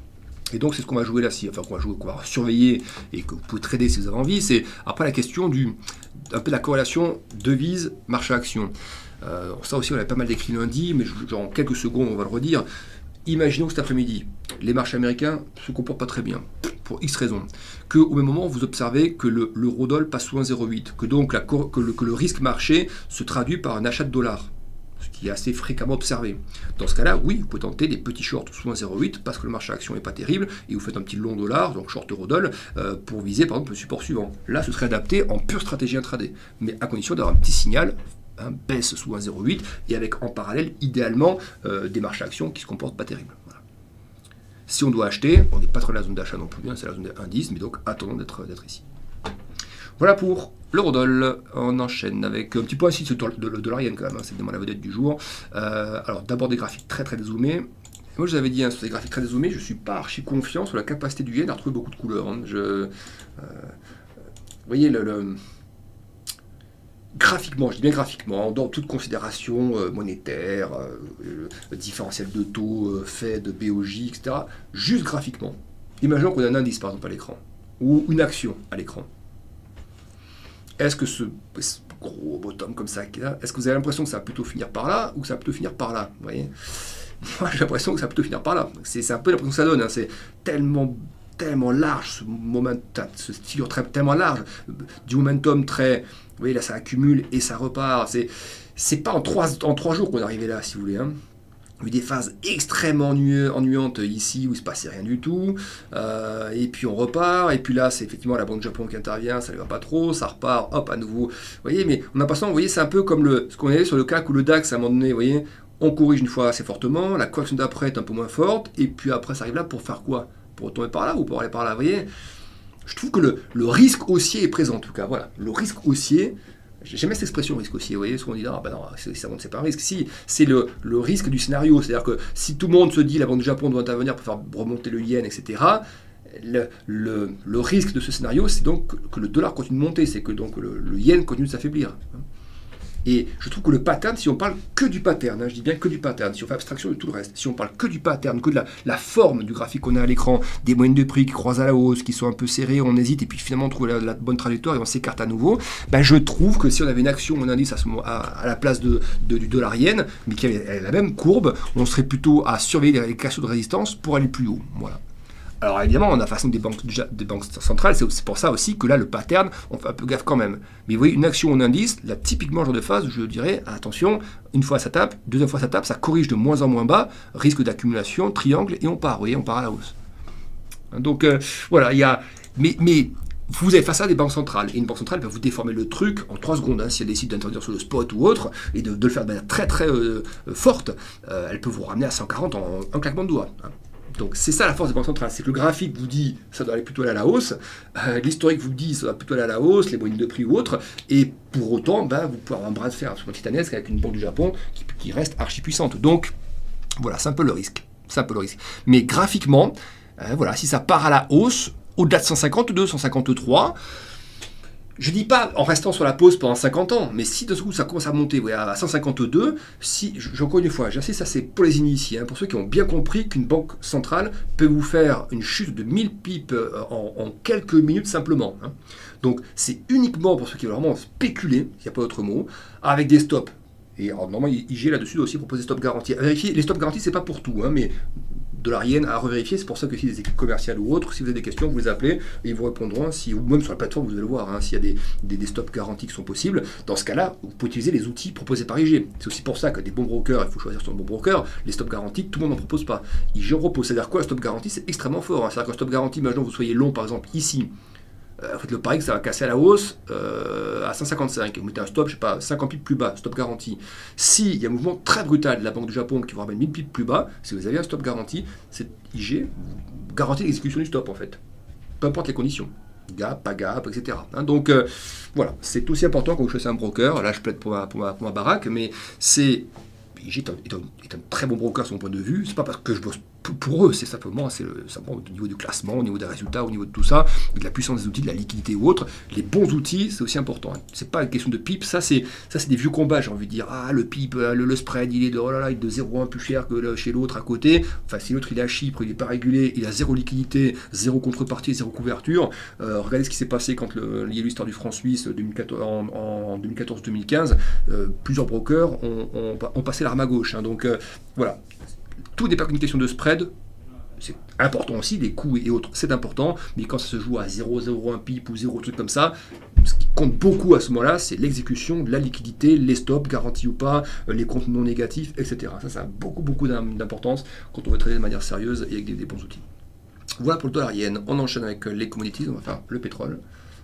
S1: Et donc c'est ce qu'on va jouer là, enfin qu'on va jouer, qu'on va surveiller et que vous pouvez trader si vous avez envie, c'est après la question du, un peu de la corrélation devise, marché-action. Euh, ça aussi on l'avait pas mal décrit lundi, mais genre en quelques secondes on va le redire. Imaginons que cet après-midi, les marchés américains se comportent pas très bien, pour X raisons, qu'au même moment vous observez que le, l'euro-dollar passe sous un virgule zéro huit, que donc la, que, le, que le risque marché se traduit par un achat de dollars, ce qui est assez fréquemment observé. Dans ce cas-là, oui, vous pouvez tenter des petits shorts sous un virgule zéro huit parce que le marché action n'est pas terrible et vous faites un petit long dollar, donc short euro-dollar, euh, pour viser par exemple le support suivant. Là, ce serait adapté en pure stratégie intraday, mais à condition d'avoir un petit signal. Un baisse sous un virgule zéro huit et avec en parallèle idéalement euh, des marchés actions qui se comportent pas terribles. Voilà. Si on doit acheter, on n'est pas trop dans la zone d'achat non plus, hein, c'est la zone des un virgule dix, mais donc attendons d'être, d'être ici. Voilà pour l'eurodoll. On enchaîne avec un petit point ici sur le dollar yen quand même, hein, c'est évidemment la vedette du jour. Euh, alors d'abord des graphiques très très dézoomés. Moi je vous avais dit hein, sur ces graphiques très dézoomés, je ne suis pas archi confiant sur la capacité du yen à retrouver beaucoup de couleurs. Hein. Je, euh, vous voyez le... le graphiquement, je dis bien graphiquement, dans toute considération euh, monétaire, euh, le différentiel de taux, euh, Fed, B O J, et cetera, juste graphiquement. Imaginons qu'on a un indice, par exemple, à l'écran, ou une action à l'écran. Est-ce que ce, ce gros bottom comme ça, est-ce que vous avez l'impression que ça va plutôt finir par là, ou que ça va plutôt finir par là, vous voyez? Moi, j'ai l'impression que ça va plutôt finir par là. C'est un peu l'impression que ça donne, hein. C'est tellement... tellement large, ce momentum, ce figure très, tellement large, du momentum très, vous voyez là ça accumule et ça repart, c'est c'est pas en trois, en trois jours qu'on est arrivé là si vous voulez, hein. Il y a eu des phases extrêmement ennuy ennuyantes ici où il ne se passait rien du tout, euh, et puis on repart, et puis là c'est effectivement la Banque du Japon qui intervient, ça ne va pas trop, ça repart, hop à nouveau, vous voyez, mais on a l'impression, vous voyez, c'est un peu comme le, ce qu'on avait sur le C A C ou le DAX à un moment donné, vous voyez, on corrige une fois assez fortement, la correction d'après est un peu moins forte, et puis après ça arrive là pour faire quoi? Pour retomber par là ou pour aller par là, vous voyez? Je trouve que le, le risque haussier est présent en tout cas, voilà, le risque haussier, j'aime cette expression risque haussier, vous voyez, souvent on dit, ah ben non, c'est pas un risque, si, c'est le, le risque du scénario, c'est-à-dire que si tout le monde se dit la Banque du Japon doit intervenir pour faire remonter le yen, et cetera, le, le, le risque de ce scénario, c'est donc que le dollar continue de monter, c'est que donc le, le yen continue de s'affaiblir. Et je trouve que le pattern, si on parle que du pattern, hein, je dis bien que du pattern, si on fait abstraction de tout le reste, si on parle que du pattern, que de la, la forme du graphique qu'on a à l'écran, des moyennes de prix qui croisent à la hausse, qui sont un peu serrées, on hésite, et puis finalement on trouve la, la bonne trajectoire et on s'écarte à nouveau, ben je trouve que si on avait une action, un indice à, ce moment, à, à la place de, de, du dollar yen, mais qui avait la même courbe, on serait plutôt à surveiller les, les cassures de résistance pour aller plus haut. Voilà. Alors évidemment, on a façon des banques, des banques centrales, c'est pour ça aussi que là, le pattern, on fait un peu gaffe quand même. Mais vous voyez, une action ou un indice, là, typiquement, genre de phase, je dirais, attention, une fois ça tape, deuxième fois ça tape, ça corrige de moins en moins bas, risque d'accumulation, triangle, et on part, vous voyez, on part à la hausse. Donc euh, voilà, il y a... Mais, mais vous avez face à des banques centrales, et une banque centrale peut vous déformer le truc en trois secondes, hein, si elle décide d'intervenir sur le spot ou autre, et de, de le faire de manière très très euh, forte, euh, elle peut vous ramener à cent quarante en un claquement de doigts. Hein. Donc c'est ça la force des banques centrales, c'est que le graphique vous dit ça doit aller plutôt aller à la hausse, euh, l'historique vous dit ça doit plutôt aller à la hausse, les moyennes de prix ou autres, et pour autant, ben, vous pouvez avoir un bras de fer absolument titanesque avec une banque du Japon qui, qui reste archi puissante. Donc voilà, c'est un peu le risque, c'est un peu le risque. Mais graphiquement, euh, voilà, si ça part à la hausse, au-delà de cent cinquante-deux, cent cinquante-trois, je dis pas en restant sur la pause pendant cinquante ans, mais si de ce coup ça commence à monter ouais, à cent cinquante-deux, si, encore une fois, j'insiste, ça c'est pour les initiés, hein, pour ceux qui ont bien compris qu'une banque centrale peut vous faire une chute de mille pips en, en quelques minutes simplement. Hein. Donc c'est uniquement pour ceux qui veulent vraiment spéculer, il n'y a pas d'autre mot, avec des stops. Et alors, normalement, I G là-dessus doit aussi proposer stop garantis. Vérifiez, les stops garantis, c'est pas pour tout, hein, mais dollar yen à revérifier, c'est pour ça que si des équipes commerciales ou autres, si vous avez des questions, vous les appelez et ils vous répondront, si, ou même sur la plateforme, vous allez le voir, hein, s'il y a des, des, des stops garantis qui sont possibles. Dans ce cas-là, vous pouvez utiliser les outils proposés par I G. C'est aussi pour ça que des bons brokers, il faut choisir son bon broker, les stops garantis, tout le monde n'en propose pas. I G en propose, c'est-à-dire quoi, un stop garanti, c'est extrêmement fort. Hein. C'est-à-dire qu'un stop garanti, imaginons que vous soyez long, par exemple, ici, Euh, faites le pari que ça va casser à la hausse euh, à cent cinquante-cinq. Vous mettez un stop, je sais pas, cinquante pips plus bas, stop garanti. S'il y a un mouvement très brutal de la Banque du Japon qui vous ramène mille pips plus bas, si vous avez un stop garanti, c'est I G garantit l'exécution du stop en fait. Peu importe les conditions. Gap, pas gap, et cetera. Hein, donc euh, voilà, c'est aussi important quand vous choisissez un broker. Là, je plaide pour ma, pour ma, pour ma baraque, mais c'est. I G est un, est, un, est un très bon broker de son point de vue. C'est pas parce que je bosse pour eux, c'est simplement, c'est simplement au niveau du classement, au niveau des résultats, au niveau de tout ça, de la puissance des outils, de la liquidité ou autre. Les bons outils, c'est aussi important. Hein. C'est pas une question de pipe, ça c'est ça c'est des vieux combats, j'ai envie de dire. Ah, le pipe, le, le spread, il est de, oh là là, il est de zéro virgule un plus cher que le, chez l'autre à côté. Enfin, si l'autre il est à Chypre, il n'est pas régulé, il a zéro liquidité, zéro contrepartie, zéro couverture. Euh, regardez ce qui s'est passé quand le, il y a eu l'histoire du franc suisse en, en deux mille quatorze deux mille quinze. Euh, plusieurs brokers ont, ont, ont passé l'arme à gauche. Hein. Donc euh, voilà. Tout n'est pas qu'une question de spread, c'est important aussi, des coûts et autres, c'est important, mais quand ça se joue à zéro virgule zéro un pip ou zéro truc comme ça, ce qui compte beaucoup à ce moment-là, c'est l'exécution, la liquidité, les stops, garantis ou pas, les comptes non négatifs, et cetera. Ça, ça a beaucoup, beaucoup d'importance quand on veut trader de manière sérieuse et avec des, des bons outils. Voilà pour le dollar yen. On enchaîne avec les commodities, on va faire le pétrole.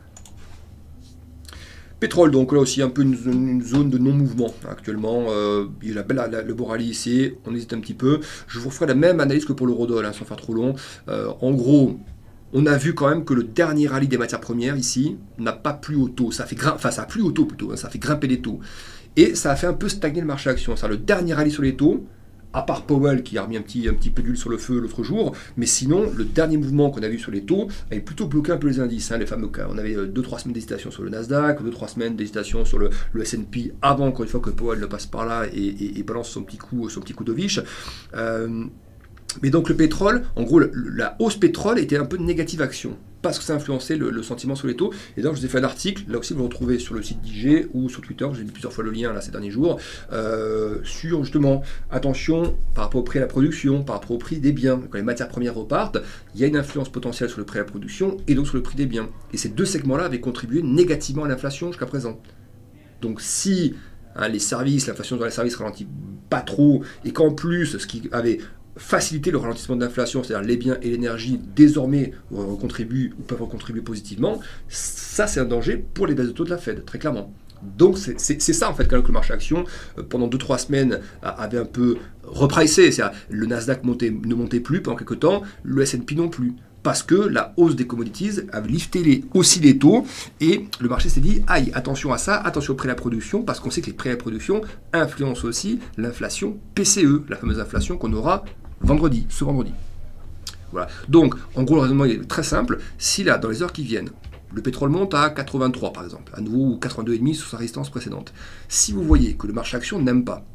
S1: Pétrole, donc là aussi un peu une, une zone de non-mouvement actuellement. Euh, il y a la belle, la, le beau rallye ici, on hésite un petit peu. Je vous ferai la même analyse que pour l'eurodoll, hein, sans faire trop long. Euh, en gros, on a vu quand même que le dernier rallye des matières premières ici n'a pas plu au taux. Ça fait grim... enfin, ça a plu au taux plutôt, hein, ça fait grimper les taux. Et ça a fait un peu stagner le marché action. Le dernier rallye sur les taux à part Powell qui a remis un petit, un petit peu d'huile sur le feu l'autre jour, mais sinon, le dernier mouvement qu'on a vu sur les taux avait plutôt bloqué un peu les indices, hein, les fameux cas. On avait deux trois semaines d'hésitation sur le Nasdaq, deux trois semaines d'hésitation sur le, le S and P, avant, encore une fois, que Powell le passe par là et, et, et balance son petit coup, son petit coup de viche. Euh, mais donc le pétrole, en gros, le, la hausse pétrole était un peu de négative action, parce que ça influençait le, le sentiment sur les taux. Et donc je vous ai fait un article, là aussi vous le retrouvez sur le site d'I G ou sur Twitter, j'ai mis plusieurs fois le lien là ces derniers jours, euh, sur justement, attention par rapport au prix à la production, par rapport au prix des biens. Quand les matières premières repartent, il y a une influence potentielle sur le prix à la production et donc sur le prix des biens. Et ces deux segments-là avaient contribué négativement à l'inflation jusqu'à présent. Donc si hein, les services, l'inflation dans les services ralentit pas trop, et qu'en plus, ce qui avait faciliter le ralentissement de l'inflation, c'est-à-dire les biens et l'énergie, désormais contribuent ou peuvent contribuer positivement, ça c'est un danger pour les baisses de taux de la Fed, très clairement. Donc c'est ça en fait quand le marché action, pendant deux trois semaines, avait un peu repricé, c'est-à-dire le Nasdaq montait, ne montait plus pendant quelques temps, le S and P non plus. Parce que la hausse des commodities a lifté les, aussi les taux et le marché s'est dit aïe, attention à ça, attention au prix à la production, parce qu'on sait que les prix à la production influencent aussi l'inflation P C E, la fameuse inflation qu'on aura vendredi, ce vendredi. Voilà. Donc, en gros, le raisonnement est très simple. Si là, dans les heures qui viennent, le pétrole monte à quatre-vingt-trois par exemple, à nouveau, ou quatre-vingt-deux virgule cinq sous sa résistance précédente, si vous voyez que le marché action n'aime pas,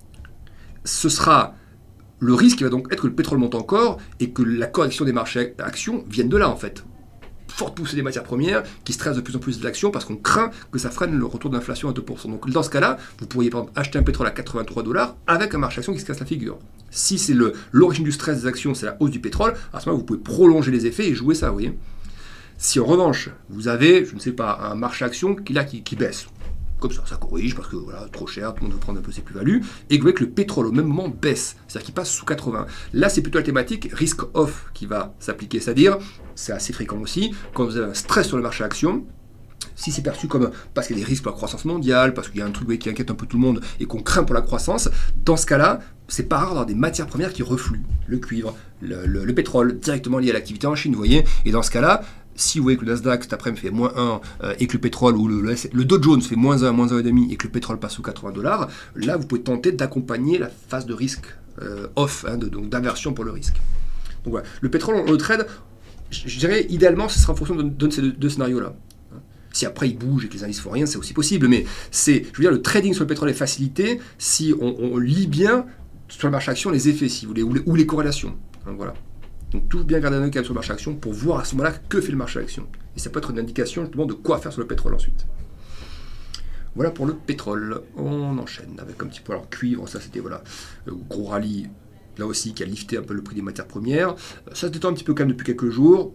S1: ce sera. Le risque va donc être que le pétrole monte encore et que la correction des marchés actions vienne de là en fait. Forte poussée des matières premières qui stressent de plus en plus de l'action parce qu'on craint que ça freine le retour de l'inflation à deux pour cent. Donc dans ce cas-là, vous pourriez par exemple acheter un pétrole à quatre-vingt-trois dollars avec un marché action qui se casse la figure. Si c'est l'origine du stress des actions, c'est la hausse du pétrole, à ce moment-là, vous pouvez prolonger les effets et jouer ça, vous voyez. Si en revanche, vous avez, je ne sais pas, un marché action qui, là, qui, qui baisse, comme ça, ça corrige parce que voilà, trop cher, tout le monde veut prendre un peu ses plus-values, et que vous voyez que le pétrole au même moment baisse, c'est-à-dire qu'il passe sous quatre-vingts. Là, c'est plutôt la thématique risk-off qui va s'appliquer, c'est-à-dire, c'est assez fréquent aussi, quand vous avez un stress sur le marché action, si c'est perçu comme parce qu'il y a des risques pour la croissance mondiale, parce qu'il y a un truc qui inquiète un peu tout le monde et qu'on craint pour la croissance, dans ce cas-là, c'est pas rare d'avoir des matières premières qui refluent, le cuivre, le, le, le pétrole, directement lié à l'activité en Chine, vous voyez, et dans ce cas-là, si vous voyez que le Nasdaq cet après-midi fait moins un euh, et que le pétrole ou le, le, le Dow Jones fait moins un, moins un virgule cinq et que le pétrole passe sous quatre-vingts dollars, là vous pouvez tenter d'accompagner la phase de risque euh, off, hein, de, donc d'aversion pour le risque. Donc voilà, le pétrole on le trade, je dirais idéalement ce sera en fonction de, de ces deux, deux scénarios-là. Si après il bouge et que les indices font rien, c'est aussi possible, mais c'est, je veux dire, le trading sur le pétrole est facilité si on, on lit bien sur le marché action les effets, si vous voulez, ou les, ou les corrélations. Hein, voilà. Donc toujours bien garder un œil quand même sur le marché action pour voir à ce moment-là que fait le marché action. Et ça peut être une indication justement de quoi faire sur le pétrole ensuite. Voilà pour le pétrole. On enchaîne avec un petit peu alors cuivre, ça c'était voilà, le gros rallye là aussi qui a lifté un peu le prix des matières premières. Ça se détend un petit peu quand même depuis quelques jours.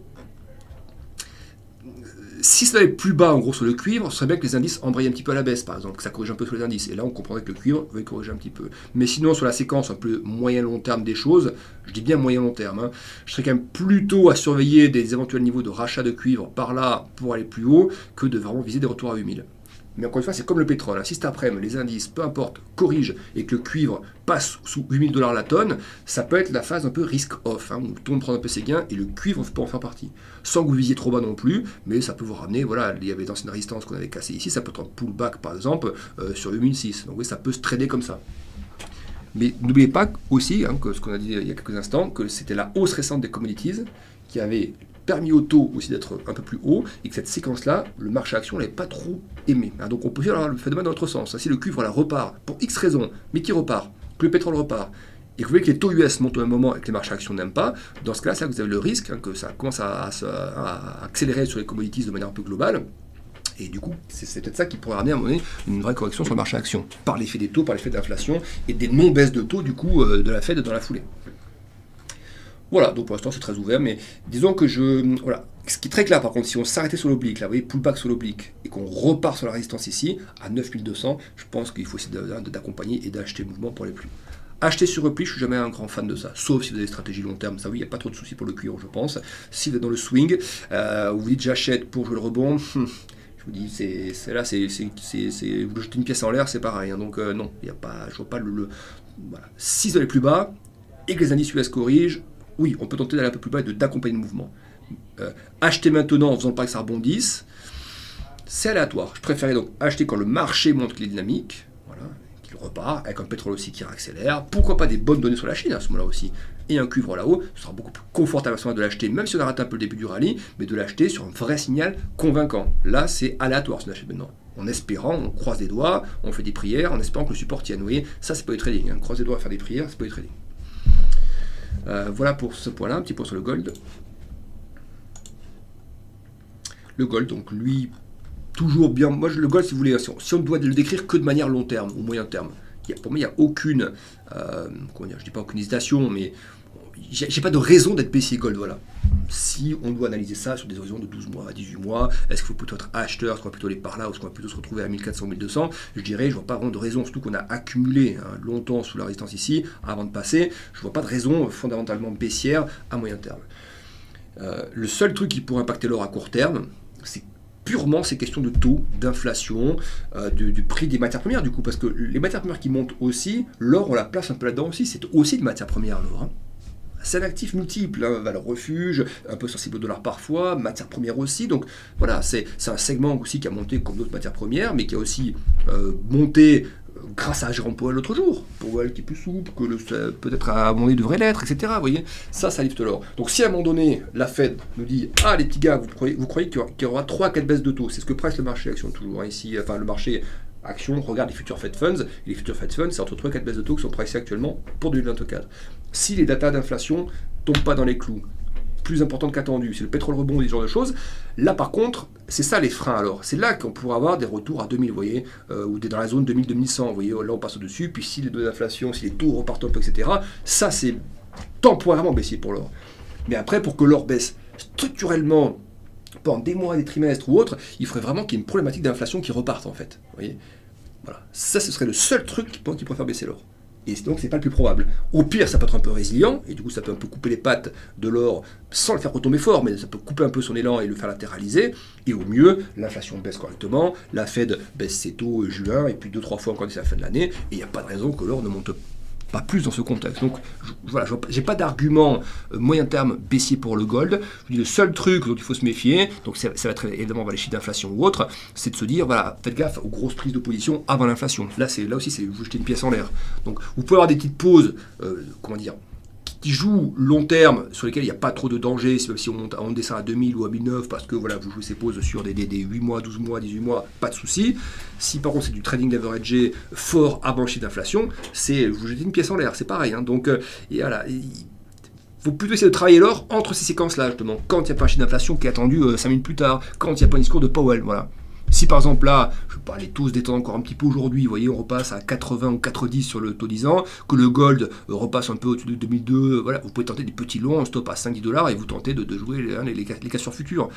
S1: Si ça allait plus bas en gros sur le cuivre, ce serait bien que les indices embrayent un petit peu à la baisse par exemple, que ça corrige un peu sur les indices. Et là on comprendrait que le cuivre va corriger un petit peu. Mais sinon sur la séquence un peu moyen-long terme des choses, je dis bien moyen-long terme, hein, je serais quand même plutôt à surveiller des éventuels niveaux de rachat de cuivre par là pour aller plus haut que de vraiment viser des retours à huit mille. Mais encore une fois, c'est comme le pétrole. Hein. Si cet après-midi, les indices, peu importe, corrigent et que le cuivre passe sous huit mille dollars la tonne, ça peut être la phase un peu risk-off, hein, où tout le monde prend un peu ses gains et le cuivre peut en faire partie. Sans que vous visiez trop bas non plus, mais ça peut vous ramener, voilà, il y avait d'anciennes résistances qu'on avait cassées ici, ça peut être un pullback par exemple euh, sur huit mille six. Donc oui, ça peut se trader comme ça. Mais n'oubliez pas aussi, hein, que ce qu'on a dit il y a quelques instants, que c'était la hausse récente des commodities qui avait permis au taux aussi d'être un peu plus haut, et que cette séquence-là, le marché action ne l'avait pas trop aimé. Hein, donc on peut faire le phénomène dans l'autre sens. Si le cuivre là, repart, pour X raisons, mais qui repart, que le pétrole repart, et que vous voyez que les taux U S montent au même moment et que les marchés actions n'aiment pas, dans ce cas-là, c'est là que vous avez le risque, hein, que ça commence à, à, à accélérer sur les commodities de manière un peu globale. Et du coup, c'est peut-être ça qui pourrait ramener à un moment donné une vraie correction sur le marché action, par l'effet des taux, par l'effet d'inflation, et des non-baisses de taux du coup euh, de la Fed dans la foulée. Voilà, donc pour l'instant c'est très ouvert, mais disons que je... Voilà. Ce qui est très clair par contre, si on s'arrêtait sur l'oblique, là vous voyez, pullback sur l'oblique, et qu'on repart sur la résistance ici, à neuf mille deux cents, je pense qu'il faut essayer d'accompagner et d'acheter le mouvement pour aller plus haut. Acheter sur repli, je ne suis jamais un grand fan de ça, sauf si vous avez des stratégies long terme, ça oui, il n'y a pas trop de soucis pour le cuivre je pense. Si vous êtes dans le swing, euh, vous dites j'achète pour jouer le rebond, hum, je vous dis, c'est là, c'est vous jetez une pièce en l'air, c'est pareil, hein, donc euh, non, il y a pas, je vois pas le... le voilà. Si vous allez plus bas, et que les indices U S corrigent, oui, on peut tenter d'aller un peu plus bas et d'accompagner le mouvement. Euh, acheter maintenant en faisant pas que ça rebondisse, c'est aléatoire. Je préférais donc acheter quand le marché montre qu'il est dynamique, voilà, il repart avec un pétrole aussi qui réaccélère. Pourquoi pas des bonnes données sur la Chine à ce moment-là aussi, et un cuivre là-haut. Ce sera beaucoup plus confortable à ce moment de l'acheter, même si on arrête un peu le début du rallye, mais de l'acheter sur un vrai signal convaincant. Là, c'est aléatoire ce qu'on achète maintenant. En espérant, on croise des doigts, on fait des prières, en espérant que le support tienne. Vous voyez, ça c'est pas du trading. Hein. Croise des doigts à faire des prières, c'est pas du trading. Euh, voilà pour ce point-là, un petit point sur le gold. Le gold, donc lui, toujours bien. Moi, le gold, si vous voulez, si on, si on doit le décrire que de manière long terme, ou moyen terme, il y a, pour moi, il n'y a aucune, euh, comment dire, je dis pas aucune hésitation, mais j'ai pas de raison d'être baissier gold, voilà. Si on doit analyser ça sur des horizons de douze mois à dix-huit mois, est-ce qu'il faut plutôt être acheteur, est-ce qu'on va plutôt aller par là, ou est-ce qu'on va plutôt se retrouver à mille quatre cents, mille deux cents? Je dirais, je vois pas vraiment de raison, surtout qu'on a accumulé hein, longtemps sous la résistance ici, avant de passer, je vois pas de raison fondamentalement baissière à moyen terme. Euh, le seul truc qui pourrait impacter l'or à court terme, c'est purement ces questions de taux, d'inflation, euh, du, du prix des matières premières, du coup, parce que les matières premières qui montent aussi, l'or, on la place un peu là-dedans aussi, c'est aussi de matières premières, l'or. Hein. C'est un actif multiple, hein, valeur refuge, un peu sensible au dollar parfois, matières premières aussi, donc voilà, c'est un segment aussi qui a monté comme d'autres matières premières, mais qui a aussi euh, monté grâce à Jérôme Powell l'autre jour, Powell qui est plus souple, que peut-être à un moment donné devrait l'être, et cetera. Vous voyez, ça, ça lift l'or. Donc si à un moment donné, la Fed nous dit « Ah les petits gars, vous croyez, vous croyez qu'il y aura trois à quatre baisses de taux », c'est ce que presse le marché action toujours, hein, ici, enfin le marché action regarde les futurs Fed Funds, et les futurs Fed Funds, c'est entre trois et quatre baisses de taux qui sont pricées actuellement pour deux mille vingt-quatre. Si les datas d'inflation ne tombent pas dans les clous, plus importante qu'attendu, si le pétrole rebondit, ce genre de choses, là par contre, c'est ça les freins alors, c'est là qu'on pourra avoir des retours à deux mille, vous voyez, euh, ou dans la zone deux mille à deux mille cent, vous voyez, là on passe au-dessus, puis si les deux d'inflation, si les taux repartent un peu, et cetera, ça c'est temporairement baissier pour l'or. Mais après, pour que l'or baisse structurellement, pendant des mois, des trimestres ou autres, il faudrait vraiment qu'il y ait une problématique d'inflation qui reparte en fait, vous voyez. Voilà, ça ce serait le seul truc qui pourrait faire baisser l'or. Et donc, c'est pas le plus probable. Au pire, ça peut être un peu résilient, et du coup, ça peut un peu couper les pattes de l'or sans le faire retomber fort, mais ça peut couper un peu son élan et le faire latéraliser. Et au mieux, l'inflation baisse correctement, la Fed baisse ses taux juin, et puis deux, trois fois encore d'ici la fin de l'année, et il n'y a pas de raison que l'or ne monte pas plus dans ce contexte. Donc, je, voilà, j'ai pas d'argument euh, moyen terme baissier pour le gold. Je dis le seul truc dont il faut se méfier, donc ça, ça va être évidemment les chiffres d'inflation ou autre, c'est de se dire, voilà, faites gaffe aux grosses prises de position avant l'inflation. Là, c'est là aussi, c'est vous jetez une pièce en l'air. Donc, vous pouvez avoir des petites pauses, euh, comment dire, qui jouent long terme, sur lesquels il n'y a pas trop de danger, même si on, monte, on descend à deux mille ou à mille neuf, parce que voilà, vous jouez ces pauses sur des, des, des huit mois, douze mois, dix-huit mois, pas de souci. Si par contre c'est du trading leveragé fort avant le chiffre d'inflation, c'est vous jetez une pièce en l'air, c'est pareil. Hein. Donc euh, et voilà, il faut plutôt essayer de travailler l'or entre ces séquences-là, justement, quand il n'y a pas un chiffre d'inflation qui est attendu euh, cinq minutes plus tard, quand il n'y a pas un discours de Powell, voilà. Si par exemple là, je vais parler tous détendre encore un petit peu aujourd'hui, vous voyez, on repasse à quatre-vingts ou quatre-dix sur le taux dix ans, que le gold euh, repasse un peu au-dessus de deux mille deux, euh, voilà, vous pouvez tenter des petits longs, un stop à cinq dix dollars et vous tentez de, de jouer les, les, les, les cassures futures.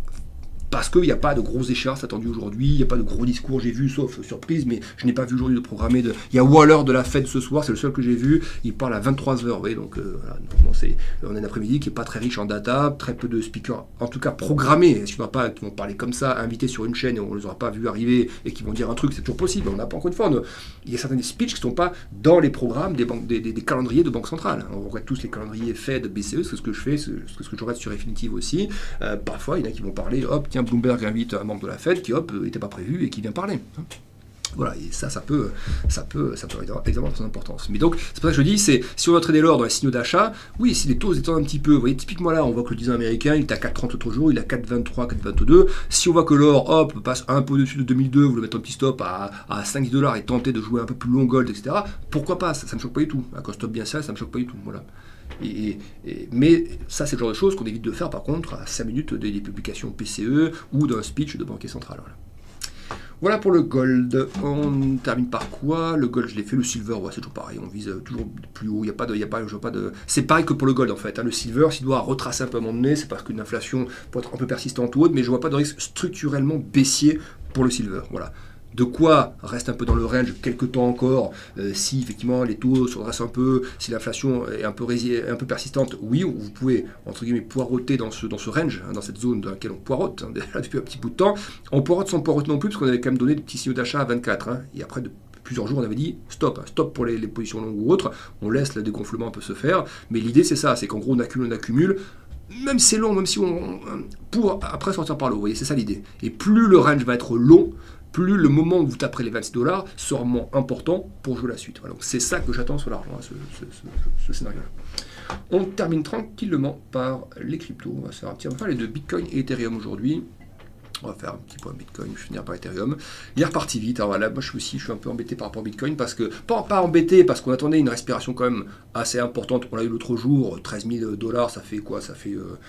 S1: Parce qu'il n'y a pas de grosses échéances attendues aujourd'hui, il n'y a pas de gros discours, j'ai vu, sauf surprise, mais je n'ai pas vu aujourd'hui de programmer de... Il y a Waller de la Fed ce soir, c'est le seul que j'ai vu, il parle à vingt-trois heures, vous voyez, donc euh, voilà, on a un après-midi qui n'est pas très riche en data, très peu de speakers, en tout cas programmés, si on n'a pas, qui vont parler comme ça, invités sur une chaîne et on ne les aura pas vus arriver et qui vont dire un truc, c'est toujours possible, on n'a pas encore une fois, on, il y a certains speeches qui ne sont pas dans les programmes des, banques, des, des, des calendriers de banque centrale. On regarde tous les calendriers Fed, B C E, c'est ce que je fais, c'est ce que je regarde sur Refinitiv aussi, euh, parfois il y en a qui vont parler, hop, tiens, Bloomberg invite un membre de la Fed qui, hop, n'était pas prévu et qui vient parler. Voilà, et ça, ça peut, ça peut, ça peut avoir évidemment son importance. Mais donc, c'est pour ça que je dis, c'est si on veut trader l'or dans les signaux d'achat, oui, si les taux se détendent un petit peu, vous voyez, typiquement là, on voit que le dix ans américain, il est à quatre trente l'autre jour, il est à quatre vingt-trois, quatre vingt-deux. Si on voit que l'or, hop, passe un peu au-dessus de deux mille deux, vous le mettez un petit stop à, à cinq dix dollars et tenter de jouer un peu plus long gold, et cetera, pourquoi pas, ça ne me choque pas du tout. Quand stop bien ça, ça ne me choque pas du tout. Voilà. Et, et, mais ça, c'est le genre de choses qu'on évite de faire, par contre, à cinq minutes des, des publications P C E ou d'un speech de banquier central. Voilà. Voilà pour le gold. On termine par quoi? Le gold, je l'ai fait. Le silver, ouais, c'est toujours pareil. On vise toujours plus haut. Il n'y a pas de, il y a pas, je vois pas de. C'est pareil que pour le gold en fait. Hein. Le silver, s'il doit retracer un peu à un moment donné, c'est parce qu'une inflation peut être un peu persistante ou autre, mais je vois pas de risque structurellement baissier pour le silver. Voilà. De quoi reste un peu dans le range quelques temps encore, euh, si effectivement les taux se redressent un peu, si l'inflation est un peu, un peu persistante, oui, vous pouvez entre guillemets poireauter dans ce, dans ce range, hein, dans cette zone dans laquelle on poireaute hein, déjà depuis un petit bout de temps. On poireaute sans poireauter non plus, parce qu'on avait quand même donné des petits signaux d'achat à vingt-quatre, hein, et après de plusieurs jours on avait dit stop, hein, stop pour les, les positions longues ou autres, on laisse le dégonflement un peu se faire, mais l'idée c'est ça, c'est qu'en gros on accumule, on accumule, même si c'est long, même si on... pour après sortir par là, vous voyez, c'est ça l'idée. Et plus le range va être long, plus le moment où vous taperez les vingt-six dollars sera moins important pour jouer la suite. Voilà, donc c'est ça que j'attends sur l'argent, ce, ce, ce, ce scénario-là. On termine tranquillement par les cryptos. On va faire un petit, on va faire les deux Bitcoin et Ethereum aujourd'hui. On va faire un petit point Bitcoin, je vais finir par Ethereum. Il est reparti vite. Alors là, moi je suis aussi je suis un peu embêté par rapport à Bitcoin parce que, pas, pas embêté parce qu'on attendait une respiration quand même assez importante. On l'a eu l'autre jour, treize mille dollars, ça fait quoi? Ça fait, euh,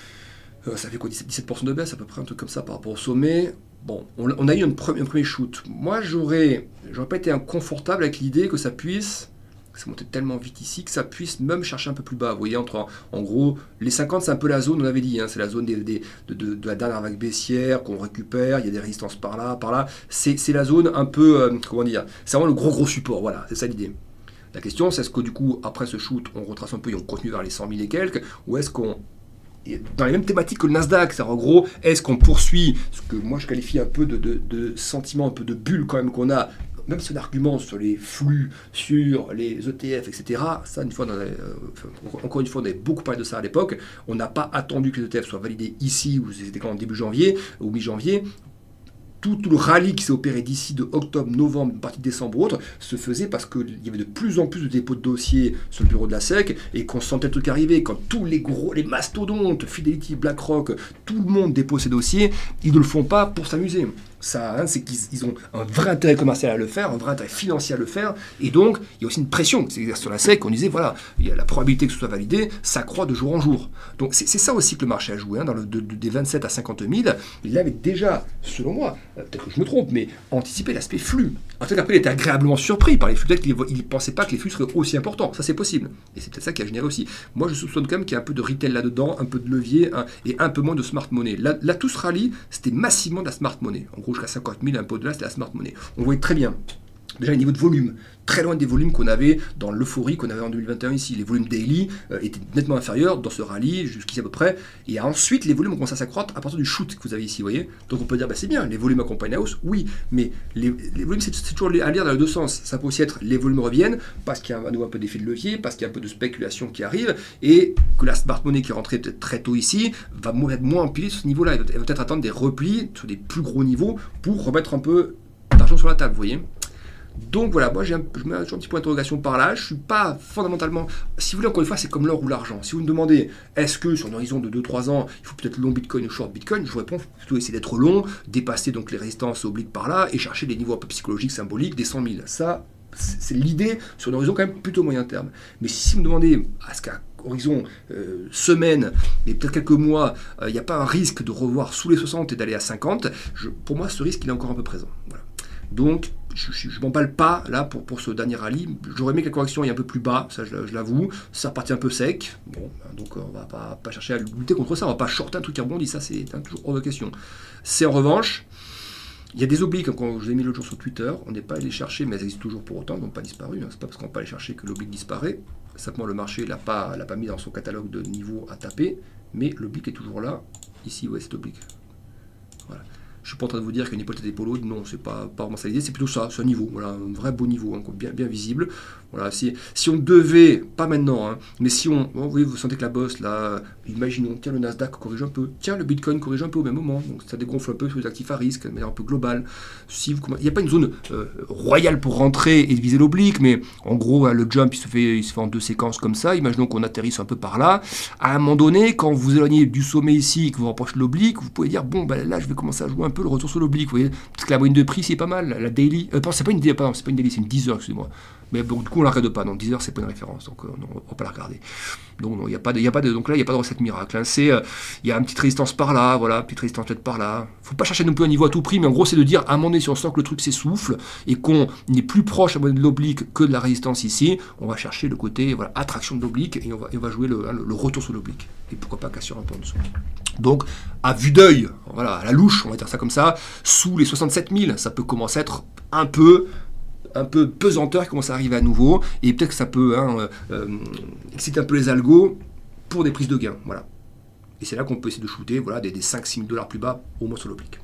S1: euh, ça fait quoi dix-sept pour cent de baisse à peu près, un truc comme ça par rapport au sommet. Bon, on, on a eu une pre- un premier shoot. Moi j'aurais, j'aurais pas été inconfortable avec l'idée que ça puisse. C'est monté tellement vite ici que ça puisse même chercher un peu plus bas. Vous voyez, entre, en gros, les cinquante, c'est un peu la zone, on avait dit, hein, c'est la zone des, des, de, de, de la dernière vague baissière qu'on récupère, il y a des résistances par là, par là. C'est la zone un peu, euh, comment dire, c'est vraiment le gros gros support, voilà, c'est ça l'idée. La question, c'est est-ce que du coup, après ce shoot, on retrace un peu et on continue vers les cent mille et quelques, ou est-ce qu'on, dans les mêmes thématiques que le Nasdaq, c'est en gros, est-ce qu'on poursuit ce que moi je qualifie un peu de, de, de sentiment, un peu de bulle quand même qu'on a, même son argument sur les flux, sur les E T F, et cetera, ça, une fois, dans les, euh, encore une fois, on avait beaucoup parlé de ça à l'époque, on n'a pas attendu que les E T F soient validés ici, ou c'était quand début janvier, ou mi-janvier. Tout, tout le rallye qui s'est opéré d'ici de octobre, novembre, une partie de décembre ou autre, se faisait parce qu'il y avait de plus en plus de dépôts de dossiers sur le bureau de la S E C et qu'on sentait le truc arriver. Quand tous les gros, les mastodontes, Fidelity, BlackRock, tout le monde dépose ses dossiers, ils ne le font pas pour s'amuser. Ça, hein, c'est qu'ils ont un vrai intérêt commercial à le faire, un vrai intérêt financier à le faire, et donc il y a aussi une pression. C'est sur la S E C qu'on disait, voilà, il y a la probabilité que ce soit validé, ça croît de jour en jour. Donc c'est ça aussi que le marché a joué, hein, dans le, de, de, des vingt-sept à cinquante mille, il avait déjà, selon moi, euh, peut-être que je me trompe, mais anticipé l'aspect flux. En tout cas, après, il était agréablement surpris par les flux, peut-être qu'il ne pensait pas que les flux seraient aussi importants, ça c'est possible. Et c'est peut-être ça qui a généré aussi. Moi je soupçonne quand même qu'il y a un peu de retail là-dedans, un peu de levier, hein, et un peu moins de smart money. Là, là tout ce rallye, c'était massivement de la smart money. En gros, jusqu'à cinquante mille, un peu au-delà, c'était la smart money. On voyait très bien, déjà les niveaux de volume, très loin des volumes qu'on avait dans l'euphorie qu'on avait en deux mille vingt et un ici. Les volumes daily euh, étaient nettement inférieurs dans ce rallye, jusqu'ici à peu près. Et ensuite, les volumes ont commencé à s'accroître à partir du shoot que vous avez ici, vous voyez. Donc on peut dire, bah, c'est bien, les volumes accompagnent la hausse, oui, mais les, les volumes, c'est toujours à lire dans les deux sens. Ça peut aussi être, les volumes reviennent, parce qu'il y a à nouveau un peu d'effet de levier, parce qu'il y a un peu de spéculation qui arrive, et que la smart money qui est rentrée peut-être très tôt ici, va être moins empilée sur ce niveau-là. Elle va peut-être attendre des replis sur des plus gros niveaux pour remettre un peu d'argent sur la table, vous voyez. Donc voilà, moi j'ai un, je mets un, un petit point d'interrogation par là, je ne suis pas fondamentalement, si vous voulez encore une fois c'est comme l'or ou l'argent, si vous me demandez est-ce que sur un horizon de deux trois ans il faut peut-être long Bitcoin ou short Bitcoin, je vous réponds plutôt essayer d'être long, dépasser donc les résistances obliques par là et chercher des niveaux un peu psychologiques, symboliques, des cent mille, ça c'est l'idée sur un horizon quand même plutôt moyen terme. Mais si vous me demandez à ce qu'à horizon euh, semaine, mais peut-être quelques mois, il euh, n'y a pas un risque de revoir sous les soixante et d'aller à cinquante, je, pour moi ce risque il est encore un peu présent. Voilà. Donc je ne m'emballe pas là pour, pour ce dernier rallye. J'aurais aimé que la correction aille un peu plus bas, ça je, je l'avoue. Ça repartit un peu sec. Bon, donc on va pas, pas chercher à lutter contre ça, on va pas shorter un truc qui rebondit, ça c'est hein, toujours hors de question. C'est en revanche, il y a des obliques, quand je vous ai mis l'autre jour sur Twitter, on n'est pas allé chercher, mais elles existent toujours pour autant, elles n'ont pas disparu. Hein. C'est pas parce qu'on ne va pas aller chercher que l'oblique disparaît. Simplement le marché ne l'a pas, pas mis dans son catalogue de niveau à taper, mais l'oblique est toujours là. Ici, ouais, c'est oblique. Voilà. Je suis pas en train de vous dire qu'une hypothèse d'Epollo, non, c'est pas, pas vraiment ça l'idée, c'est plutôt ça, c'est un niveau, voilà, un vrai beau niveau, hein, bien, bien visible. Voilà, si, si on devait, pas maintenant, hein, mais si on, vous voyez, vous sentez que la bosse, là, imaginons, tiens, le Nasdaq corrige un peu, tiens, le Bitcoin corrige un peu au même moment, donc ça dégonfle un peu sur les actifs à risque, de manière un peu globale. Si vous, il n'y a pas une zone euh, royale pour rentrer et viser l'oblique, mais en gros, le jump, il se fait, il se fait en deux séquences comme ça, imaginons qu'on atterrisse un peu par là. À un moment donné, quand vous vous éloignez du sommet ici, que vous rapprochez de l'oblique, vous pouvez dire, bon, ben là, je vais commencer à jouer un peu le retour sur l'oblique, vous voyez, parce que la moyenne de prix c'est pas mal, la daily, euh, c'est pas une pardon, c'est pas une daily, c'est une dix heures, excusez-moi, mais bon, du coup on la regarde pas, donc dix heures c'est pas une référence, donc euh, non, on va pas la regarder. Donc il y a pas de, y a pas de, donc là il y a pas de recette miracle, hein. C'est, il euh, y a une petite résistance par là, voilà, petite résistance peut-être par là. Faut pas chercher non plus un niveau à tout prix, mais en gros c'est de dire à un moment donné si on sent que le truc s'essouffle et qu'on est plus proche à de l'oblique que de la résistance ici, on va chercher le côté voilà attraction de l'oblique et on va, et on va jouer le, hein, le, le retour sur l'oblique et pourquoi pas cassure un peu en dessous. Donc, à vue d'œil, voilà, à la louche, on va dire ça comme ça, sous les soixante-sept mille, ça peut commencer à être un peu, un peu pesanteur qui commence à arriver à nouveau, et peut-être que ça peut hein, euh, exciter un peu les algos pour des prises de gains, voilà. Et c'est là qu'on peut essayer de shooter, voilà, des, des cinq à six mille dollars plus bas, au moins sur l'oblique.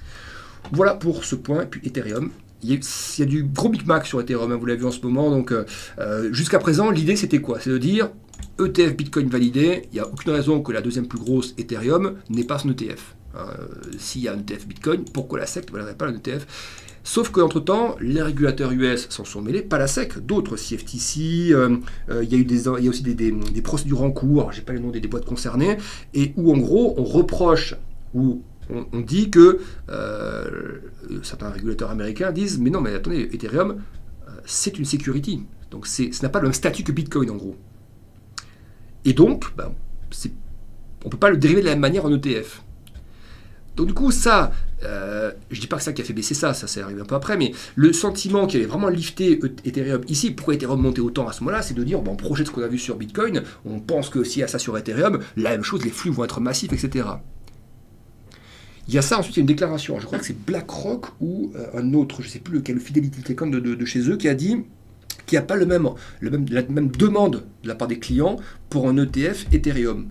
S1: Voilà pour ce point, et puis Ethereum. Il y, a, il y a du gros micmac sur Ethereum, hein, vous l'avez vu en ce moment, donc euh, jusqu'à présent, l'idée c'était quoi? C'est de dire, E T F Bitcoin validé, il n'y a aucune raison que la deuxième plus grosse Ethereum n'ait pas son E T F. Hein, s'il y a un E T F Bitcoin, pourquoi la S E C ne valerait pas un E T F? Sauf qu'entre-temps, les régulateurs U S s'en sont mêlés, pas la S E C, d'autres, C F T C, euh, euh, il y a eu des, il y a aussi des, des, des procédures en cours, je n'ai pas les noms des, des boîtes concernées, et où en gros on reproche, ou on, on dit que euh, certains régulateurs américains disent, mais non, mais attendez, Ethereum, euh, c'est une security, donc ça n'a pas le même statut que Bitcoin en gros. Et donc, ben, on ne peut pas le dériver de la même manière en E T F. Donc du coup, ça, euh, je ne dis pas que c'est ça qui a fait baisser ça, ça s'est arrivé un peu après, mais le sentiment qui avait vraiment lifté Ethereum ici, pourquoi Ethereum montait autant à ce moment-là, c'est de dire, bon, on projette ce qu'on a vu sur Bitcoin, on pense que s'il y a ça sur Ethereum, la même chose, les flux vont être massifs, et cetera. Il y a ça, ensuite il y a une déclaration, je crois que c'est BlackRock ou euh, un autre, je ne sais plus lequel, Fidelity, quelqu'un de, de, de chez eux, qui a dit qu'il n'y a pas le même, le même, la même demande de la part des clients pour un E T F Ethereum.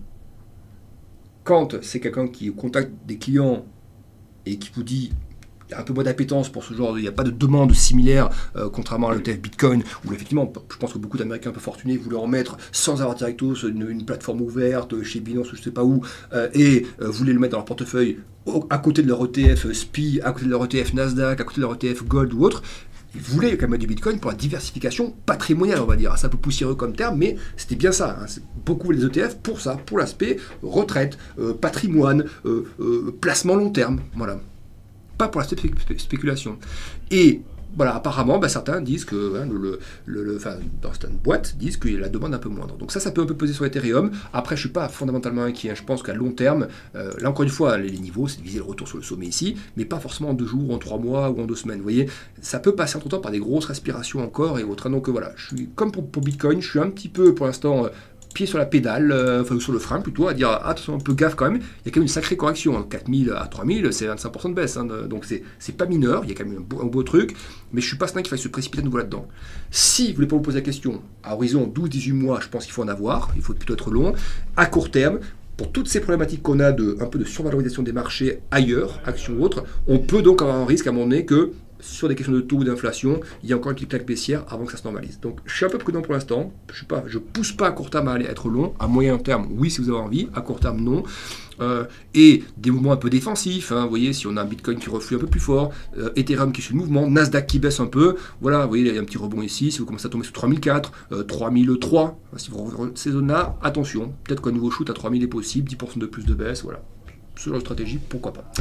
S1: Quand c'est quelqu'un qui contacte des clients et qui vous dit il y a un peu moins d'appétence pour ce genre, il n'y a pas de demande similaire, euh, contrairement à l'E T F Bitcoin, où effectivement, je pense que beaucoup d'Américains un peu fortunés voulaient en mettre sans avoir directement une, une plateforme ouverte chez Binance ou je ne sais pas où, euh, et euh, voulaient le mettre dans leur portefeuille au, à côté de leur E T F S P I, à côté de leur E T F Nasdaq, à côté de leur E T F Gold ou autre. Ils voulaient quand même du Bitcoin pour la diversification patrimoniale, on va dire. C'est un peu poussiéreux comme terme, mais c'était bien ça. Hein. Beaucoup les E T F pour ça, pour l'aspect retraite, euh, patrimoine, euh, euh, placement long terme. Voilà. Pas pour l'aspect spé spéculation. Et voilà, apparemment, bah, certains disent que, hein, le, le, le, enfin, dans certaines boîtes, disent que la demande est un peu moindre. Donc ça, ça peut un peu peser sur Ethereum. Après, je ne suis pas fondamentalement inquiet. Hein. Je pense qu'à long terme, euh, là encore une fois, les niveaux, c'est de viser le retour sur le sommet ici, mais pas forcément en deux jours, en trois mois ou en deux semaines. Vous voyez, ça peut passer entre temps par des grosses respirations encore et autres. Donc voilà, je suis comme pour, pour Bitcoin, je suis un petit peu pour l'instant. Euh, pied sur la pédale, euh, enfin sur le frein plutôt, à dire ah, attention un peu gaffe quand même, il y a quand même une sacrée correction, hein. quatre mille à trois mille, c'est vingt-cinq pour cent de baisse, hein, de, donc c'est pas mineur, il y a quand même un beau, un beau truc, mais je suis pas certain qu'il faille se précipiter à nouveau là-dedans. Si vous voulez pas vous poser la question, à horizon douze à dix-huit mois, je pense qu'il faut en avoir, il faut plutôt être long, à court terme, pour toutes ces problématiques qu'on a de un peu de survalorisation des marchés ailleurs, actions ou autres, on peut donc avoir un risque à un moment donné que sur des questions de taux ou d'inflation, il y a encore une petite claque baissière avant que ça se normalise. Donc je suis un peu prudent pour l'instant, je ne pousse pas à court terme à aller être long, à moyen terme, oui si vous avez envie, à court terme non. Euh, et des mouvements un peu défensifs, hein, vous voyez, si on a un Bitcoin qui reflue un peu plus fort, euh, Ethereum qui suit le mouvement, Nasdaq qui baisse un peu, voilà, vous voyez, il y a un petit rebond ici, si vous commencez à tomber sous trois mille quatre, euh, trois mille trois, si vous revenez ces zones-là, attention, peut-être qu'un nouveau shoot à trois mille est possible, dix pour cent de plus de baisse, voilà. Ce genre de stratégie, pourquoi pas.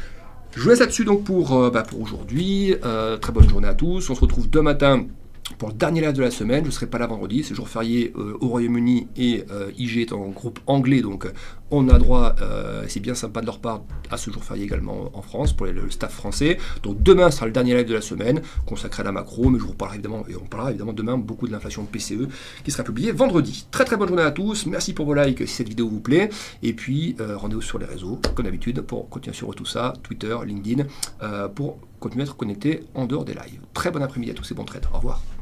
S1: Je vous laisse là-dessus donc pour, euh, bah pour aujourd'hui. Euh, très bonne journée à tous. On se retrouve demain matin pour le dernier live de la semaine. Je ne serai pas là vendredi, c'est jour férié euh, au Royaume-Uni et euh, I G est en groupe anglais, donc on a droit, euh, c'est bien sympa de leur part, à ce jour férié également en France pour les, le staff français. Donc demain sera le dernier live de la semaine consacré à la macro, mais je vous reparlerai évidemment, et on parlera évidemment demain beaucoup de l'inflation P C E qui sera publiée vendredi. Très très bonne journée à tous, merci pour vos likes si cette vidéo vous plaît, et puis euh, rendez-vous sur les réseaux comme d'habitude pour continuer sur tout ça, Twitter, LinkedIn, euh, pour continuer à être connecté en dehors des lives. Très bon après-midi à tous et bon trade, au revoir.